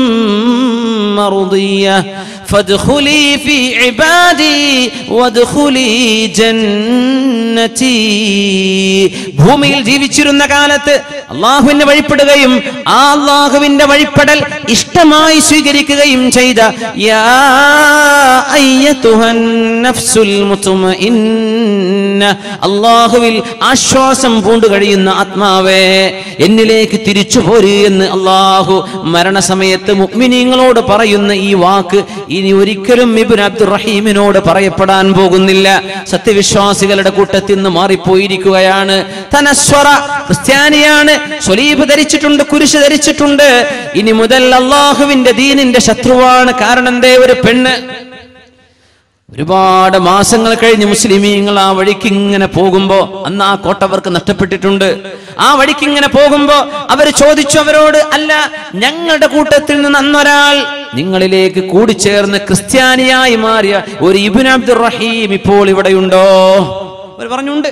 മർദിയ ഫദ്ഖുലി ഫീ ഇബാദി വദ്ഖുലി ജന്നതി. ഭൂമിയിൽ ജീവിച്ചിരുന്ന കാലത്ത് അല്ലാഹുവിനെ വഴിപ്പെടുകയും ആ അല്ലാഹുവിന്റെ വഴിപ്പെടൽ ഇഷ്ടമായി സ്വീകരിക്കുകയും ചെയ്ത യാ അയ്യതുഹൻ നഫ്സുൽ മുത്മഇന്ന, അല്ലാഹുവിൽ ആശ്വാസം പൂണ്ടു കഴിയുന്ന ആത്മാവേ, എന്നിലേക്ക് തിരിച്ചു പോര് എന്ന് അല്ലാഹു മരണസമയത്ത് മുഅ്മിനീങ്ങളോട് പറയുന്ന ഈ വാക്ക് ഇനി ഒരിക്കലും ഇബ്നു അബ്ദുറഹീമിനോട് പറയപ്പെടാൻ പോകുന്നില്ല. സത്യവിശ്വാസികളുടെ കൂട്ടത്തിൽ നിന്ന് മാറിപ്പോയിരിക്കുകയാണ്. തനസ്വറ, ക്രിസ്ത്യാനിയാണ്, സ്വലീബ് ധരിച്ചിട്ടുണ്ട്, കുരിശ് ധരിച്ചിട്ടുണ്ട്. ഇനി മുതൽ അല്ലാഹുവിന്റെ ദീനിന്റെ ശത്രുവാണ്. കാരണം എന്തേ? ഒരു പെണ്ണ് ഒരുപാട് മാസങ്ങൾ കഴിഞ്ഞ് മുസ്ലിമീങ്ങൾ ആ വഴിക്ക് ഇങ്ങനെ പോകുമ്പോ, അന്ന് ആ കോട്ട അവർക്ക് നഷ്ടപ്പെട്ടിട്ടുണ്ട്. ആ വഴിക്ക് ഇങ്ങനെ പോകുമ്പോ അവർ ചോദിച്ചു അവരോട്, അല്ല, ഞങ്ങളുടെ കൂട്ടത്തിൽ നിന്ന് അന്നൊരാൾ നിങ്ങളിലേക്ക് കൂടിച്ചേർന്ന് ക്രിസ്ത്യാനിയായി മാറിയ ഒരു ഇബ്നു അബ്ദുർ റഹീം ഇപ്പോൾ ഇവിടെയുണ്ടോ? അവർ പറഞ്ഞുണ്ട്.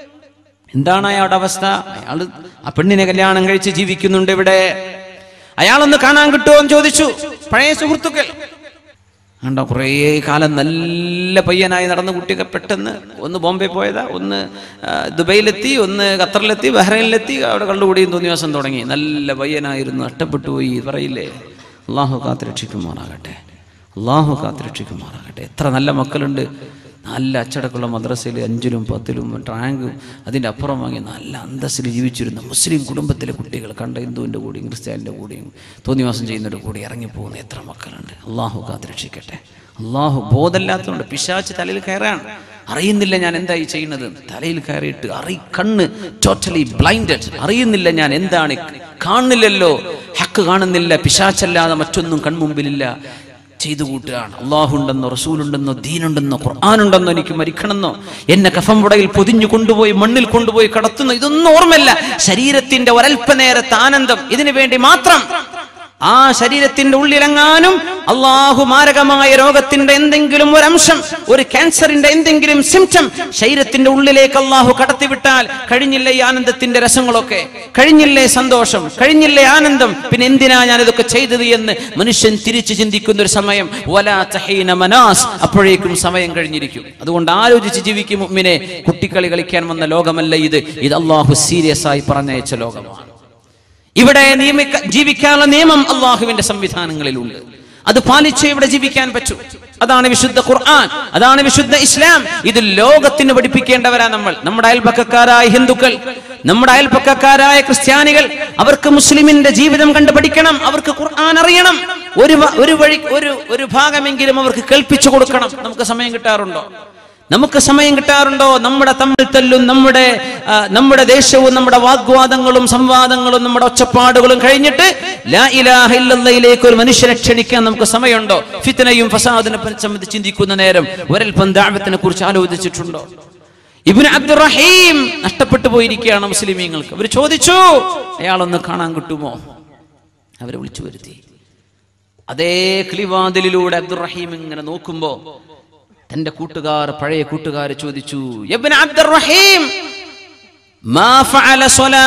എന്താണ് അയാളുടെ അവസ്ഥ? അയാൾ ആ പെണ്ണിനെ കല്യാണം കഴിച്ച് ജീവിക്കുന്നുണ്ട് ഇവിടെ. അയാളൊന്ന് കാണാൻ കിട്ടുമോ എന്ന് ചോദിച്ചു. പഴയ സുഹൃത്തുക്കൾ കണ്ടോ, കുറേ കാലം നല്ല പയ്യനായി നടന്ന കുട്ടിയൊക്കെ പെട്ടെന്ന് ഒന്ന് ബോംബെ പോയതാ, ഒന്ന് ദുബൈയിലെത്തി, ഒന്ന് ഖത്തറിലെത്തി, ബഹ്റൈനിലെത്തി, അവിടെ കള്ളുകൂടിയും തോന്നിയ ദിവസം തുടങ്ങി. നല്ല പയ്യനായിരുന്നു, നഷ്ടപ്പെട്ടു പോയി പറയില്ലേ. അള്ളാഹു കാത്തുരക്ഷിക്കുമാറാകട്ടെ, അള്ളാഹു കാത്തുരക്ഷിക്കുമാറാകട്ടെ. എത്ര നല്ല മക്കളുണ്ട്, നല്ല അച്ചടക്കമുള്ള മദ്രസയിൽ 5ലും 10ലും റാങ്കും അതിൻ്റെ അപ്പുറം വാങ്ങി നല്ല അന്തസ്സിൽ ജീവിച്ചിരുന്ന മുസ്ലിം കുടുംബത്തിലെ കുട്ടികൾ കണ്ട ഹിന്ദുവിൻ്റെ കൂടെയും ക്രിസ്ത്യാനിൻ്റെ കൂടെയും തോന്നിവാസം ചെയ്യുന്നവരുടെ കൂടെ ഇറങ്ങിപ്പോകുന്ന എത്ര മക്കളുണ്ട്. അള്ളാഹു കാത്തുരക്ഷിക്കട്ടെ. അള്ളാഹു ബോധമില്ലാത്തതുകൊണ്ട് പിശാച് തലയിൽ കയറാണ്. അറിയുന്നില്ല ഞാൻ എന്തായി ചെയ്യുന്നത്. തലയിൽ കയറിയിട്ട് കണ്ണ് ടോട്ടലി ബ്ലൈൻഡഡ്. അറിയുന്നില്ല ഞാൻ എന്താണ്, കാണുന്നില്ലല്ലോ, ഹക്ക് കാണുന്നില്ല, പിശാചല്ലാതെ മറ്റൊന്നും കൺമുമ്പിലില്ല. ചെയ്തു കൂട്ടുകയാണ്. അള്ളാഹുണ്ടെന്നോ റസൂലുണ്ടെന്നോ ദീനുണ്ടെന്നോ ഖുർആനുണ്ടെന്നോ എനിക്ക് മരിക്കണമെന്നോ എന്നെ കഫംപുടയിൽ പൊതിഞ്ഞു കൊണ്ടുപോയി മണ്ണിൽ കൊണ്ടുപോയി കടത്തുന്നു, ഇതൊന്നും ഓർമ്മയില്ല. ശരീരത്തിന്റെ ഒരൽപ്പനേരത്തെ ആനന്ദം ഇതിനു വേണ്ടി മാത്രം. ആ ശരീരത്തിന്റെ ഉള്ളിലെങ്ങാനും അള്ളാഹു മാരകമായ രോഗത്തിന്റെ എന്തെങ്കിലും ഒരു അംശം, ഒരു ക്യാൻസറിന്റെ എന്തെങ്കിലും സിംറ്റം ശരീരത്തിന്റെ ഉള്ളിലേക്ക് അള്ളാഹു കടത്തിവിട്ടാൽ കഴിഞ്ഞില്ലേ ഈ ആനന്ദത്തിന്റെ രസങ്ങളൊക്കെ, കഴിഞ്ഞില്ലേ സന്തോഷം, കഴിഞ്ഞില്ലേ ആനന്ദം, പിന്നെ എന്തിനാ ഞാൻ ഇതൊക്കെ ചെയ്തത് എന്ന് മനുഷ്യൻ തിരിച്ചു ചിന്തിക്കുന്ന ഒരു സമയം. വലാ തഹീന മനാസ്, അപ്പോഴേക്കും സമയം കഴിഞ്ഞിരിക്കും. അതുകൊണ്ട് ആലോചിച്ച് ജീവിക്കും മുഅ്മിനെ. കുട്ടിക്കളി കളിക്കാൻ വന്ന ലോകമല്ല ഇത്. ഇത് അള്ളാഹു സീരിയസ് ആയി പറഞ്ഞയച്ച ലോകമാണ്. ഇവിടെ ജീവിക്കാനുള്ള നിയമം അള്ളാഹുവിന്റെ സംവിധാനങ്ങളിലുണ്ട്. അത് പാലിച്ചേ ഇവിടെ ജീവിക്കാൻ പറ്റൂ. അതാണ് വിശുദ്ധ ഖുർആൻ, അതാണ് വിശുദ്ധ ഇസ്ലാം. ഇത് ലോകത്തിന് പഠിപ്പിക്കേണ്ടവരാ നമ്മൾ. നമ്മുടെ അയൽപക്കക്കാരായ ഹിന്ദുക്കൾ, നമ്മുടെ അയൽപക്കക്കാരായ ക്രിസ്ത്യാനികൾ, അവർക്ക് മുസ്ലിമിന്റെ ജീവിതം കണ്ട് പഠിക്കണം. അവർക്ക് ഖുർആൻ അറിയണം. ഒരു ഭാഗമെങ്കിലും അവർക്ക് കേൾപ്പിച്ചു കൊടുക്കണം. നമുക്ക് സമയം കിട്ടാറുണ്ടോ? നമ്മുടെ തമ്മിൽ തല്ലും, നമ്മുടെ ദേശവും, നമ്മുടെ വാഗ്വാദങ്ങളും സംവാദങ്ങളും നമ്മുടെ ഒച്ചപ്പാടുകളും കഴിഞ്ഞിട്ട് ലാ ഇലാഹ ഇല്ലല്ലാഹിലേക്ക് ഒരു മനുഷ്യനെ ക്ഷണിക്കാൻ നമുക്ക് സമയമുണ്ടോ? ഫിത്നയും ഫസാദിനെ സംബന്ധിച്ച് ചിന്തിക്കുന്ന നേരം ഒരൽപ്പം ദഅവത്തിനെ കുറിച്ച് ആലോചിച്ചിട്ടുണ്ടോ? ഇബ്നു അബ്ദുർ റഹീം നഷ്ടപ്പെട്ടു പോയിരിക്കുകയാണ് മുസ്ലിമീങ്ങൾക്ക്. അവർ ചോദിച്ചു, അയാളൊന്ന് കാണാൻ കിട്ടുമോ? അവരെ വിളിച്ചു വരുത്തി. അതേ കിളിവാതിലിലൂടെ അബ്ദുർ റഹീം ഇങ്ങനെ നോക്കുമ്പോ തന്റെ പഴയ കൂട്ടുകാർ ചോദിച്ചു, ഇബ്നു അബ്ദുർ റഹീം, മാ ഫഅല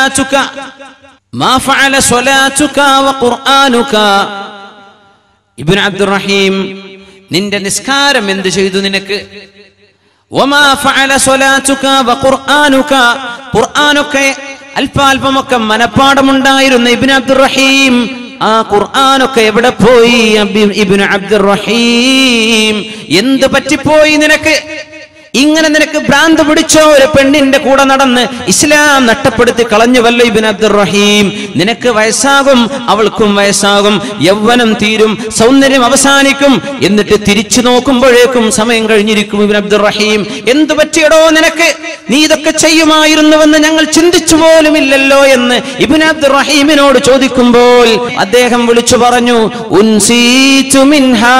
സ്വലാതുക വ ഖുർആനുക. ഇബ്നു അബ്ദുർ റഹീം, നിന്റെ നിസ്കാരം എന്ത് ചെയ്തു നിനക്ക്? വമാ ഫഅല സ്വലാതുക വ ഖുർആനുക. ഖുർആനൊക്കെ അല്പാൽപമൊക്കെ മനപ്പാഠമുണ്ടായിരുന്ന ഇബ്നു അബ്ദുർ റഹീം, ആ ഖുർആനൊക്കെ എവിടെ പോയി? ഇബ്നു അബ്ദുർ റഹീം, എന്ത് പറ്റിപ്പോയി നിനക്ക്? ഇങ്ങനെ നിനക്ക് ഭ്രാന്ത് പിടിച്ചോ? ഒരു പെണ്ണിന്റെ കൂടെ നടന്ന് ഇസ്ലാം നഷ്ടപ്പെടുത്തി കളഞ്ഞുവല്ലോ ഇബ്നു അബ്ദുർ റഹീം. നിനക്ക് വയസ്സാകും, അവൾക്കും വയസ്സാകും, യൗവനം തീരും, സൗന്ദര്യം അവസാനിക്കും, എന്നിട്ട് തിരിച്ചു നോക്കുമ്പോഴേക്കും സമയം കഴിഞ്ഞിരിക്കും. ഇബ്നു അബ്ദുർ റഹീം, എന്ത് പറ്റിയടോ നിനക്ക്? നീ ഇതൊക്കെ ചെയ്യുമായിരുന്നുവെന്ന് ഞങ്ങൾ ചിന്തിച്ചു പോലുമില്ലല്ലോ എന്ന് ഇബ്നു അബ്ദുർ റഹീമിനോട് ചോദിക്കുമ്പോൾ അദ്ദേഹം വിളിച്ചു പറഞ്ഞു, ഉൻസീതു മിൻഹാ,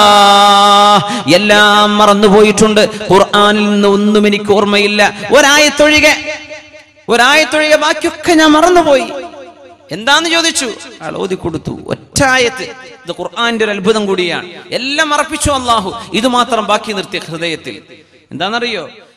എല്ലാം മറന്നുപോയിട്ടുണ്ട്. ഖുർആനിൽ നിന്ന് ഒന്നും എനിക്ക് ഓർമ്മയില്ല. ഒരായത്തൊഴികെ ബാക്കിയൊക്കെ ഞാൻ മറന്നുപോയി. എന്താന്ന് ചോദിച്ചു. അയാൾ ഓതി കൊടുത്തു ഒറ്റായത്ത്. ഇത് ഖുർആന്റെ ഒരു അത്ഭുതം കൂടിയാണ്. എല്ലാം മറപ്പിച്ചു അല്ലാഹു, ഇത് മാത്രം ബാക്കി നിർത്തിയ ഹൃദയത്തിൽ. എന്താണെന്നറിയോ?